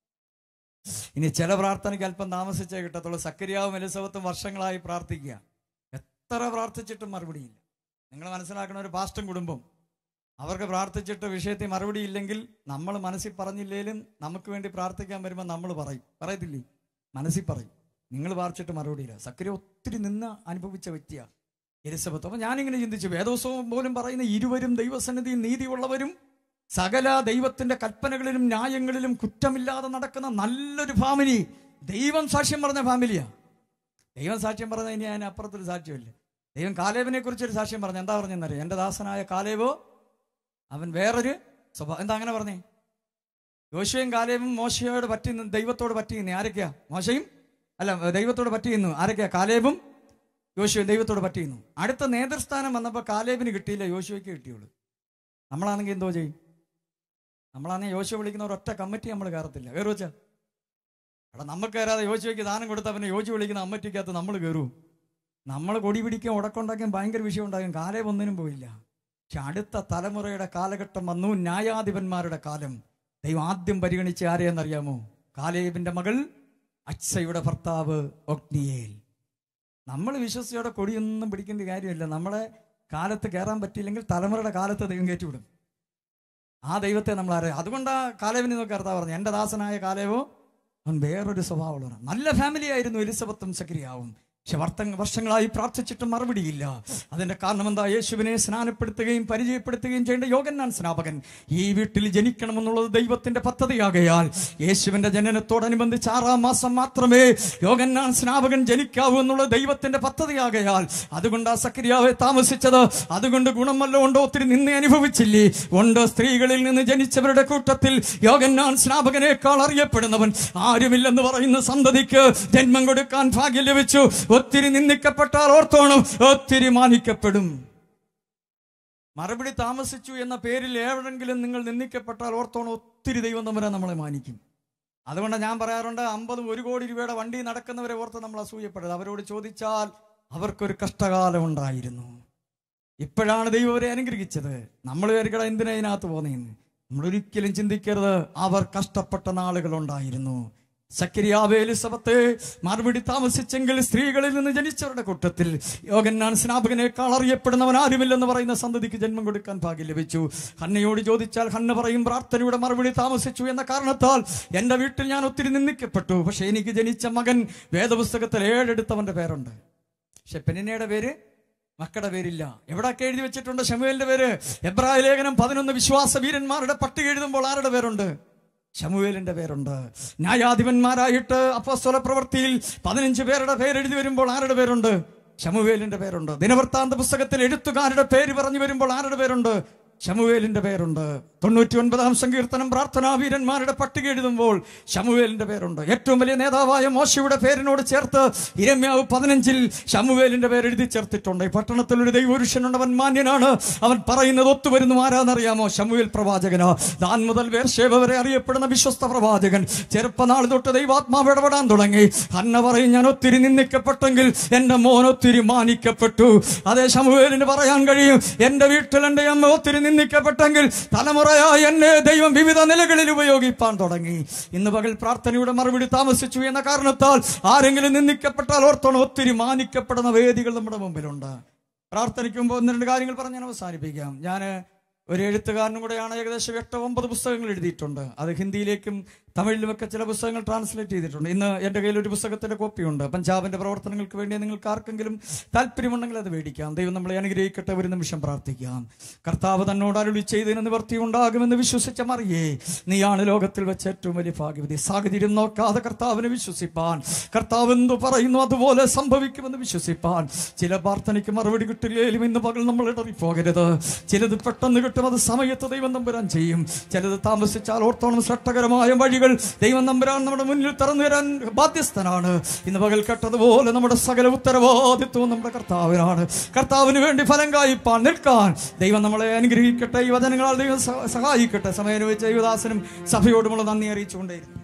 ഇനി ചില പ്രാർത്ഥനയ്ക്ക് അല്പം താമസിച്ചേ കിട്ടത്തുള്ളൂ. സക്കരിയാവും എലിസബത്തും വർഷങ്ങളായി പ്രാർത്ഥിക്കുക, എത്ര പ്രാർത്ഥിച്ചിട്ടും മറുപടിയില്ല. നിങ്ങൾ മനസ്സിലാക്കണ, ഒരു പാസ്റ്റർ കുടുംബം അവർക്ക് പ്രാർത്ഥിച്ചിട്ട് വിഷയത്തിൽ മറുപടി ഇല്ലെങ്കിൽ നമ്മൾ മനസ്സിൽ പറഞ്ഞില്ലേലും നമുക്ക് വേണ്ടി പ്രാർത്ഥിക്കാൻ വരുമ്പോൾ നമ്മൾ പറയത്തില്ലേ, മനസ്സിൽ പറയും, നിങ്ങൾ പ്രാർത്ഥിച്ചിട്ട് മറുപടിയില്ല. സക്കരിയ ഒത്തിരി നിന്ന് അനുഭവിച്ച വ്യക്തിയാണ് എലിസബത്ത്. അപ്പോൾ ഞാനിങ്ങനെ ചിന്തിച്ചു, വേദോത്സവം പോലും പറയുന്ന ഇരുവരും ദൈവസന്നിധിയിൽ നീതിയുള്ളവരും സകല ദൈവത്തിന്റെ കൽപ്പനകളിലും ന്യായങ്ങളിലും കുറ്റമില്ലാതെ നടക്കുന്ന നല്ലൊരു ഫാമിലി, ദൈവം സാക്ഷ്യം പറഞ്ഞ ഫാമിലിയാ. ദൈവം സാക്ഷ്യം പറഞ്ഞ ഇനി അതിന് അപ്പുറത്തൊരു സാക്ഷ്യമില്ല. ദൈവം കാലേബിനെ കുറിച്ചൊരു സാക്ഷ്യം പറഞ്ഞു. എന്താ പറഞ്ഞെന്നറിയാം? എൻ്റെ ദാസനായ കാലേബോ അവൻ വേറൊരു സ്വഭാവം. എന്താ അങ്ങനെ പറഞ്ഞേ? യോശുവയും കാലേബും മോശയോട് ദൈവത്തോട് പറ്റിയുന്നു. ആരൊക്കെയാ? മോശയും ദൈവത്തോട് പറ്റിയുന്നു. ആരൊക്കെയാ? കാലേബും യോശുവയും ദൈവത്തോട് പറ്റിയുന്നു. അടുത്ത നേതൃസ്ഥാനം വന്നപ്പോൾ കാലേബിന് കിട്ടിയില്ല, യോശുവയ്ക്ക് കിട്ടിയുള്ളൂ. നമ്മളാണെങ്കിൽ എന്തോ ചെയ്യും? നമ്മളാണെങ്കിൽ യോശുവ വിളിക്കുന്ന ഒരൊറ്റ കമ്മിറ്റി നമ്മൾ കയറത്തില്ല. കയറുവച്ചാ എടാ, നമുക്ക് കയറാതെ യോശുവയ്ക്ക് ദാനം കൊടുത്താൽ പിന്നെ യോശു വിളിക്കുന്ന കമ്മിറ്റിക്കകത്ത് നമ്മൾ കയറൂ. നമ്മൾ കൊടി പിടിക്കാൻ ഉടക്കുണ്ടാക്കിയും ഭയങ്കര വിഷയം ഉണ്ടാകും. കാലേബ് ഒന്നിനും പോയില്ല. പക്ഷെ അടുത്ത തലമുറയുടെ കാലഘട്ടം വന്നു, ന്യായാധിപന്മാരുടെ കാലം. ദൈവം ആദ്യം പരിഗണിച്ച് ആരെയെന്നറിയാമോ? കാലേബിന്റെ മകൾ അച്ഛയുടെ ഭർത്താവ് ഒത്നിയേൽ. നമ്മൾ വിശ്വസിയോടെ കൊടിയൊന്നും പിടിക്കേണ്ട കാര്യമില്ല. നമ്മളെ കാലത്ത് കയറാൻ പറ്റിയില്ലെങ്കിൽ തലമുറയുടെ കാലത്ത് ദൈവം കയറ്റിവിടും. ആ ദൈവത്തെ നമ്മൾ അറിയാം. അതുകൊണ്ടാ കാലേവിനെ നോക്കി കർത്താവ് പറഞ്ഞു, എൻ്റെ ദാസനായ കാലേവോ അവൻ വേറൊരു സ്വഭാവമുള്ളവരാണ്. നല്ല ഫാമിലി ആയിരുന്നു എലിസബത്തും സക്രിയാവും. പക്ഷെ വർഷങ്ങളായി പ്രാർത്ഥിച്ചിട്ടും മറുപടിയില്ല. അതിന്റെ കാരണം എന്താ? യേശുവിനെ സ്നാനപ്പെടുത്തുകയും പരിചയപ്പെടുത്തുകയും ചെയ്യേണ്ട യോഹന്നാൻ സ്നാപകൻ ഈ വീട്ടിൽ ജനിക്കണമെന്നുള്ളത് ദൈവത്തിന്റെ പദ്ധതിയാകയാൽ യേശുവിന്റെ ജനനത്തോടനുബന്ധിച്ച് 6-ാം മാസം മാത്രമേ യോഹന്നാൻ സ്നാപകൻ ജനിക്കാവൂ എന്നുള്ളത് ദൈവത്തിന്റെ പദ്ധതിയാകയാൽ അതുകൊണ്ടാ സക്രിയാവെ താമസിച്ചത്. അതുകൊണ്ട് ഗുണം വല്ലതും ഉണ്ടോ? ഒത്തിരി നിന്നെ അനുഭവിച്ചില്ലേ? ഉണ്ട്. സ്ത്രീകളിൽ നിന്ന് ജനിച്ചവരുടെ കൂട്ടത്തിൽ യോഹന്നാൻ സ്നാപകനേക്കാൾ അറിയപ്പെടുന്നവൻ ആരുമില്ലെന്ന് പറയുന്ന സന്തതിക്ക് ജന്മം കൊടുക്കാൻ ഭാഗ്യം ലഭിച്ചു. ഒത്തിരി നിന്ദിക്കപ്പെട്ടാൽ ഓർത്തോണം, ഒത്തിരി മാനിക്കപ്പെടും. മറുപടി താമസിച്ചു എന്ന പേരിൽ എവിടെങ്കിലും നിങ്ങൾ നിന്ദിക്കപ്പെട്ടാൽ ഓർത്തോണം, ഒത്തിരി ദൈവം തമ്പുരാൻ നമ്മളെ മാനിക്കും. അതുകൊണ്ട് ഞാൻ പറയാറുണ്ട്, 50-1 കോടി രൂപയുടെ വണ്ടി നടക്കുന്നവരെ ഓർത്ത് നമ്മൾ അസൂയപ്പെടരുത്. അവരോട് ചോദിച്ചാൽ അവർക്കൊരു കഷ്ടകാലം ഉണ്ടായിരുന്നു. ഇപ്പോഴാണ് ദൈവം അവരെ അനുഗ്രഹിച്ചത്. നമ്മൾ വിചാരിക്കണം എന്തിനാ ഇതിനകത്ത് പോകുന്നതെന്ന്. നമ്മളൊരിക്കലും ചിന്തിക്കരുത്, അവർ കഷ്ടപ്പെട്ട നാളുകളുണ്ടായിരുന്നു. സക്രിയാവേ എലിസബത്തെ മറുപടി താമസിച്ചെങ്കിൽ സ്ത്രീകളിൽ നിന്ന് ജനിച്ചവരുടെ കൂട്ടത്തിൽ യോഹന്നാൻ സ്നാപകനേക്കാൾ അറിയപ്പെടുന്നവൻ ആരുമില്ലെന്ന് പറയുന്ന സന്തതിക്ക് ജന്മം കൊടുക്കാൻ ഭാഗ്യം ലഭിച്ചു. ഹന്നയോട് ചോദിച്ചാൽ ഹന്ന പറയും, പ്രാർത്ഥനയുടെ മറുപടി താമസിച്ചു എന്ന കാരണത്താൽ എൻ്റെ വീട്ടിൽ ഞാൻ ഒത്തിരി നിന്ദിക്കപ്പെട്ടു. പക്ഷെ എനിക്ക് ജനിച്ച മകൻ വേദപുസ്തകത്തിൽ 7 എടുത്തവന്റെ പേരുണ്ട്. പക്ഷെ പെനിന്നയുടെ പേര്, മക്കളുടെ പേരില്ല. എവിടെയൊക്കെ എഴുതി വെച്ചിട്ടുണ്ട്? ശമൂവേലിന്റെ പേര്. എബ്രായ ലേഖനം 11 വിശ്വാസ വീരന്മാരുടെ പട്ടിക എഴുതുമ്പോൾ ആരുടെ പേരുണ്ട്? ശമൂവേലിന്റെ പേരുണ്ട്. ന്യായാധിപന്മാരായിട്ട് അപ്പോസ്തല പ്രവൃത്തിയിൽ 15 പേരുടെ പേരെഴുതി വരുമ്പോൾ ആരുടെ പേരുണ്ട്? ശമൂവേലിന്റെ പേരുണ്ട്. ദിനവൃത്താന്ത പുസ്തകത്തിൽ എഴുത്തുകാരുടെ പേര് പറഞ്ഞു വരുമ്പോൾ ആരുടെ പേരുണ്ട്? ശമൂവേലിന്റെ പേരുണ്ട്. 99-ാം സങ്കീർത്തനം പ്രാർത്ഥനാ വീരന്മാരുടെ പട്ടിക എഴുതുമ്പോൾ ശമൂവേലിന്റെ പേരുണ്ട്. ഏറ്റവും വലിയ നേതാവായ മോശയുടെ പേരിനോട് ചേർത്ത് യിരെമ്യാവ് 15-ൽ ശമൂവേലിന്റെ പേര് എഴുതി ചേർത്തിട്ടുണ്ട്. ഈ പട്ടണത്തിൽ ഒരു ദൈവപുരുഷനുണ്ട്, അവൻ മാന്യനാണ്, അവൻ പറയുന്നത് ഒത്തുവരുന്നു. ആരാന്നറിയാമോ? ശമൂവേൽ പ്രവാചകനാ. ദാൻ മുതൽ ബേർശേബ വരെ അറിയപ്പെടുന്ന വിശ്വസ്ത പ്രവാചകൻ. ചെറുപ്പനാൾ തൊട്ട് ദൈവാത്മാവ് ഇടപെടാൻ തുടങ്ങി. ഹന്ന പറയും, ഞാൻ ഒത്തിരി നിന്ദിക്കപ്പെട്ടെങ്കിൽ എൻ്റെ മോൻ ഒത്തിരി മാനിക്കപ്പെട്ടു. അതേ ശമൂവേലിന് പറയാൻ കഴിയും, എൻ്റെ വീട്ടിൽ എൻ്റെ അമ്മ ഒത്തിരി നിന്ദിക്കപ്പെട്ടെങ്കിൽ തലമുറയായി എന്നെ ദൈവം വിവിധ നിലകളിൽ ഉപയോഗിപ്പാൻ തുടങ്ങി. ഇന്ന് പകൽ പ്രാർത്ഥനയുടെ മറുപടി താമസിച്ചു എന്ന കാരണത്താൽ ആരെങ്കിലും നിന്ദിക്കപ്പെട്ടാൽ ഓർത്തോണം, ഒത്തിരി മാനിക്കപ്പെടുന്ന വേദികൾ നമ്മുടെ മുമ്പിലുണ്ട്. പ്രാർത്ഥനയ്ക്കുമ്പോൾ 1-2 കാര്യങ്ങൾ പറഞ്ഞ് ഞാൻ അവസാനിപ്പിക്കാം. ഞാൻ ഒരു എഴുത്തുകാരനും കൂടെയാണ്. ഏകദേശം 8-9 പുസ്തകങ്ങൾ എഴുതിയിട്ടുണ്ട്. അത് ഹിന്ദിയിലേക്കും തമിഴിലുമൊക്കെ ചില പുസ്തകങ്ങൾ ട്രാൻസ്ലേറ്റ് ചെയ്തിട്ടുണ്ട്. ഇന്ന് എൻ്റെ കയ്യിൽ ഒരു പുസ്തകത്തിന്റെ കോപ്പിയുണ്ട്. പഞ്ചാബിന്റെ പ്രവർത്തനങ്ങൾക്ക് വേണ്ടി നിങ്ങൾക്ക് ആർക്കെങ്കിലും താല്പര്യമുണ്ടെങ്കിൽ അത് മേടിക്കാം. ദൈവം നമ്മളെ അനുഗ്രഹിക്കട്ടെ. ഒരു നിമിഷം പ്രാർത്ഥിക്കാം. കർത്താവ് തന്നോട് അരുളി ചെയ്തതിന് നിവർത്തി ഉണ്ടാകുമെന്ന് വിശ്വസിച്ച മറിയേ, നീയാണ് ലോകത്തിൽ വെച്ച് ഏറ്റവും വലിയ ഭാഗ്യവതി. സാഹചര്യം നോക്കാതെ കർത്താവിനെ വിശ്വസിപ്പാൻ, കർത്താവ് എന്തു പറയുന്നു അതുപോലെ സംഭവിക്കുമെന്ന് വിശ്വസിപ്പാൻ. ചില പ്രാർത്ഥനയ്ക്ക് മറുപടി കിട്ടില്ലേലും ഇന്ന് പകൽ നമ്മൾ ഇടറിപ്പോകരുത്. ചിലത് പെട്ടെന്ന് കിട്ടും, അത് സമയത്ത് ദൈവം തമ്പുരാൻ ചെയ്യും. ചിലത് താമസിച്ചാൽ ഓർത്തോണം, ശ്രദ്ധകരമായ വഴികൾ ദൈവം തമ്പുരാൻ നമ്മുടെ മുന്നിൽ തുറന്നു തരാൻ ബാധ്യസ്ഥനാണ്. ഇന്ന് പകൽ കേട്ടതുപോലെ നമ്മുടെ സകല ഉത്തരവാദിത്വവും നമ്മുടെ കർത്താവിനാണ്. കർത്താവിന് വേണ്ടി ഫലം കായ്പാൻ നിൽക്കാൻ ദൈവം നമ്മളെ അനുഗ്രഹിക്കട്ടെ. ഈ വചനങ്ങളാൽ ദൈവം സഹായിക്കട്ടെ. സമയം വെച്ച ദൈവദാസനും സഭയോടുമുള്ള നന്ദി അറിയിച്ചുകൊണ്ടേയിരുന്നു.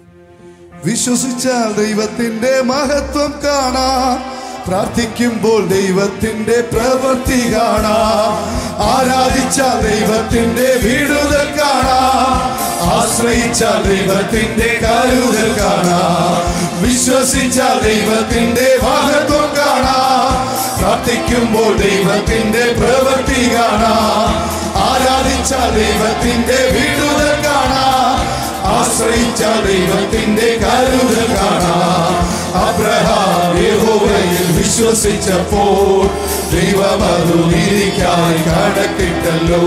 വിശ്വസിച്ചാൽ ദൈവത്തിന്റെ മഹത്വം കാണാം, പ്രാർത്ഥിക്കുമ്പോൾ ദൈവത്തിന്റെ പ്രവൃത്തി കാണാം, ആരാധിച്ച ദൈവത്തിന്റെ വിടുതൽ കാണാം, ആശ്രയിച്ച ദൈവത്തിന്റെ കരുതൽ കാണാം, വിശ്വസിച്ച ദൈവത്തിന്റെ മഹത്വം കാണാം, പ്രാർത്ഥിക്കുമ്പോൾ ദൈവത്തിന്റെ പ്രവൃത്തി കാണാം, ആരാധിച്ച ദൈവത്തിന്റെ വിടുതൽ കാണാം, ആശ്രയിച്ച ദൈവത്തിന്റെ കരുതൽ കാണാം. അബ്രഹാം യഹോവയിൽ വിശ്വസിച്ചപ്പോൾ ദൈവം അതു നീതിക്കായി കണക്കിട്ടല്ലോ.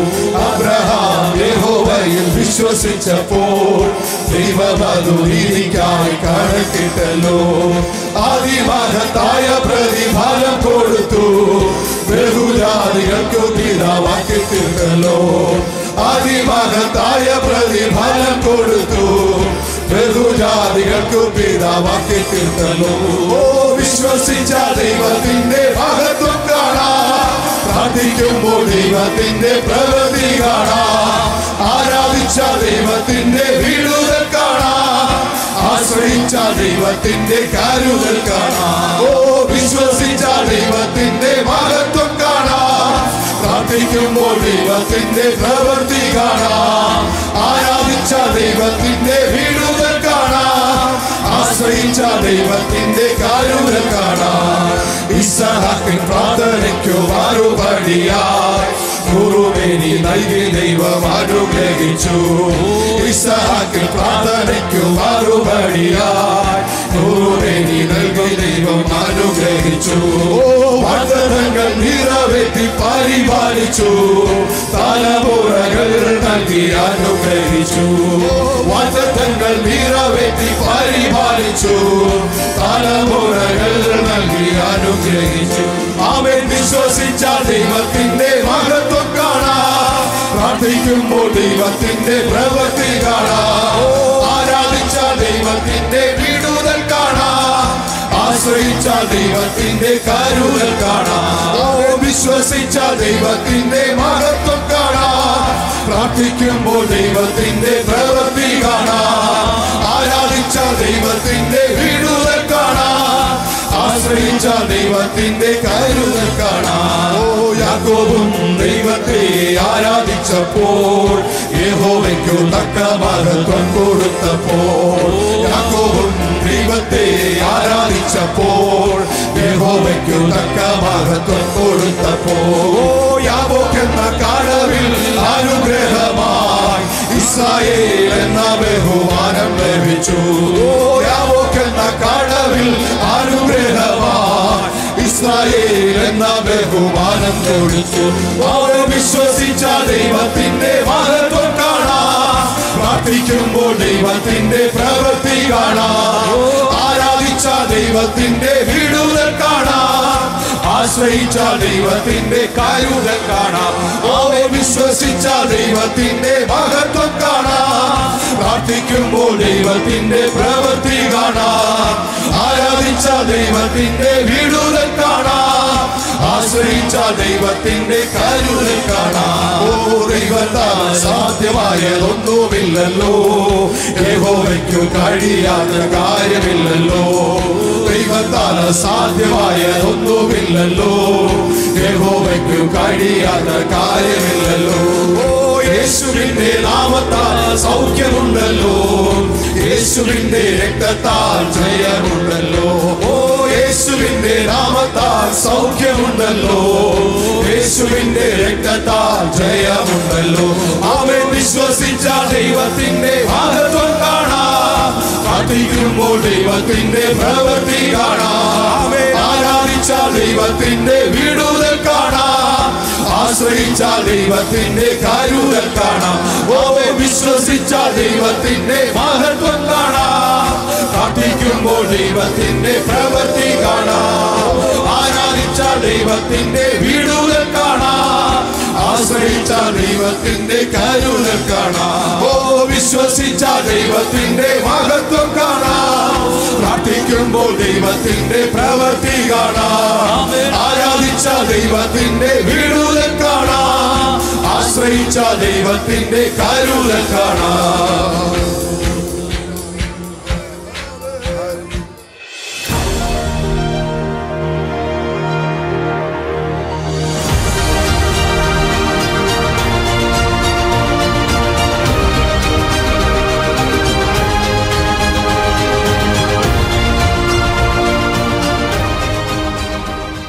അബ്രഹാം യഹോവയിൽ വിശ്വസിച്ചപ്പോൾ ദൈവം അതു നീതിക്കായി കണക്കിട്ടല്ലോ. അതിമഹത്തായ പ്രതിഫലം കൊടുത്തു, ബഹുജാതികൾക്കു പിതാവാക്കി തീർത്തല്ലോ. അതിമഹത്തായ പ്രതിഫലം കൊടുത്തു, ബഹുജാതികൾക്കു പിതാവാക്കി തീർത്തല്ലോ. ഓ, വിശ്വസിച്ച ദൈവത്തിന്റെ മഹത്വം കാണാം, പ്രാർത്ഥിക്കുമ്പോൾ ദൈവത്തിന്റെ പ്രവൃത്തി കാണാം, ആരാധിച്ച ദൈവത്തിന്റെ വിടുതൽ കാണാം, ആശ്രയിച്ച ദൈവത്തിന്റെ കരുതൽ കാണാം. ഓ, വിശ്വസിച്ച ദൈവത്തിന്റെ മഹത്വം കാണാം, പ്രാർത്ഥിക്കുമ്പോൾ ദൈവത്തിന്റെ പ്രവൃത്തി കാണാം, ആരാധിച്ച ദൈവത്തിന്റെ വിടുതൽ കാണാം, ആശ്രയിച്ച ദൈവത്തിന്റെ കരുതൽ കാണാം. ഇസ്ഹാക്കിൻ പ്രാർത്ഥനയ്ക്കു മറുപടിയായി കുറുബേനി നൽകി ദൈവം അനുഗ്രഹിച്ചു. ഇസഹാക്കിൽ പ്രാർത്ഥനയ്ക്കു മറുപടിയായി 100 മേനി നൽകി ദൈവം അനുഗ്രഹിച്ചു. വാഗ്ദത്തങ്ങൾ നിറവേറ്റി പരിപാലിച്ചു. തലമുറകൾ നൽകി അനുഗ്രഹിച്ചു. വാഗ്ദത്തങ്ങൾ നിറവേറ്റി പരിപാലിച്ചു. തലമുറകൾ നൽകി അനുഗ്രഹിച്ചു. അവൻ വിശ്വസിച്ച ദൈവത്തിന്റെ മഹത്വം കാണാം. പ്രാർത്ഥിക്കുമ്പോൾ ദൈവത്തിന്റെ പ്രവൃത്തി കാണാം. ആരാധിച്ച ദൈവത്തിന്റെ വിടുതൽ കാണാം. ആശ്രയിച്ച ദൈവത്തിന്റെ കരുതൽ കാണാം. വിശ്വസിച്ച ദൈവത്തിന്റെ മഹത്വം കാണാം. പ്രാർത്ഥിക്കുമ്പോൾ ദൈവത്തിന്റെ പ്രവൃത്തി കാണാം. ആരാധിച്ച ദൈവത്തിന്റെ വിടുതൽ കാണാം. ആശ്രയിച്ച ദൈവത്തിന്റെ കരുതൽ കാണാം. യാക്കോബും ദൈവത്തെ ആരാധിച്ചപ്പോൾ യഹോവയ്ക്കു തക്ക മഹത്വം കൊടുത്തപ്പോൾ. യാക്കോബും ദൈവത്തെ ആരാധിച്ചപ്പോൾ യഹോവയ്ക്കു തക്ക മഹത്വം കൊടുത്തപ്പോൾ. യാബോക്ക് എന്ന കടവിൽ അനുഗ്രഹമായി ഇസ്രായേൽ എന്ന ബഹുമാനം ലഭിച്ചു. യാബോക്ക് എന്ന കടവിൽ അനുഗ്രഹമായി ഇസ്രായേൽ എന്ന ബഹുമാനം ലഭിച്ചു. അവർ വിശ്വസിച്ച ദൈവത്തിന്റെ മഹത്വം കാണാം. പ്രാർത്ഥിക്കുമ്പോൾ ദൈവത്തിന്റെ പ്രവൃത്തി കാണാം. ആരാധിച്ച ദൈവത്തിന്റെ വിടുതൽ കാണാം. ആശ്രയിച്ച ദൈവത്തിന്റെ കരുതൽ കാണാം. അവരെ വിശ്വസിച്ച ദൈവത്തിന്റെ മഹത്വം കാണാം. പ്രാർത്ഥിക്കുമ്പോൾ ദൈവത്തിന്റെ പ്രവൃത്തി കാണാം. ആരാധിച്ച ദൈവത്തിന്റെ വിടുതൽ കാണാം. ആശ്രയിച്ച ദൈവത്തിന്റെ കരുതൽ കാണാം. ദൈവത്താൽ സാധ്യമായതൊന്നുമില്ലല്ലോ. യഹോവയ്ക്കു കഴിയാത്ത കാര്യമില്ലല്ലോ. ദൈവത്താൽ സാധ്യമായതൊന്നുമില്ലല്ലോ. യഹോവയ്ക്കു കഴിയാത്ത കാര്യമില്ലല്ലോ. യേശുവിന്റെ നാമത്താൽ സൗഖ്യമുണ്ടല്ലോ. യേശുവിന്റെ രക്തത്താൽ ജയമുണ്ടല്ലോ. യേശുവിന്റെ നാമത്താൽ സൗഖ്യമുണ്ടല്ലോ. യേശുവിന്റെ രക്തത്താൽ ജയമുണ്ടല്ലോ. അവൻ വിശ്വസിച്ച ദൈവത്തിന്റെ മഹത്വം കാണാം. പ്രാർത്ഥിക്കുമ്പോൾ ദൈവത്തിന്റെ പ്രവൃത്തി കാണാം. ആരാധിച്ച ദൈവത്തിന്റെ വിടുതൽ കാണാം. ആശ്രയിച്ച ദൈവത്തിന്റെ കരുതൽ കാണാം. അവൻ വിശ്വസിച്ച ദൈവത്തിന്റെ മഹത്വം കാണാം. പ്രാർത്ഥിക്കുമ്പോൾ ദൈവത്തിന്റെ പ്രവൃത്തി കാണാം. ആരാധിച്ച ദൈവത്തിന്റെ വിടുതൽ കാണാം. ആശ്രയിച്ച ദൈവത്തിന്റെ കരുതൽ കാണാം. വിശ്വസിച്ച ദൈവത്തിന്റെ മഹത്വം കാണാം. പ്രാർത്ഥിക്കുമ്പോൾ ദൈവത്തിന്റെ പ്രവൃത്തി കാണാം. ആരാധിച്ച ദൈവത്തിന്റെ വിടുതൽ കാണാം. ആശ്രയിച്ച ദൈവത്തിന്റെ കരുതൽ കാണാം.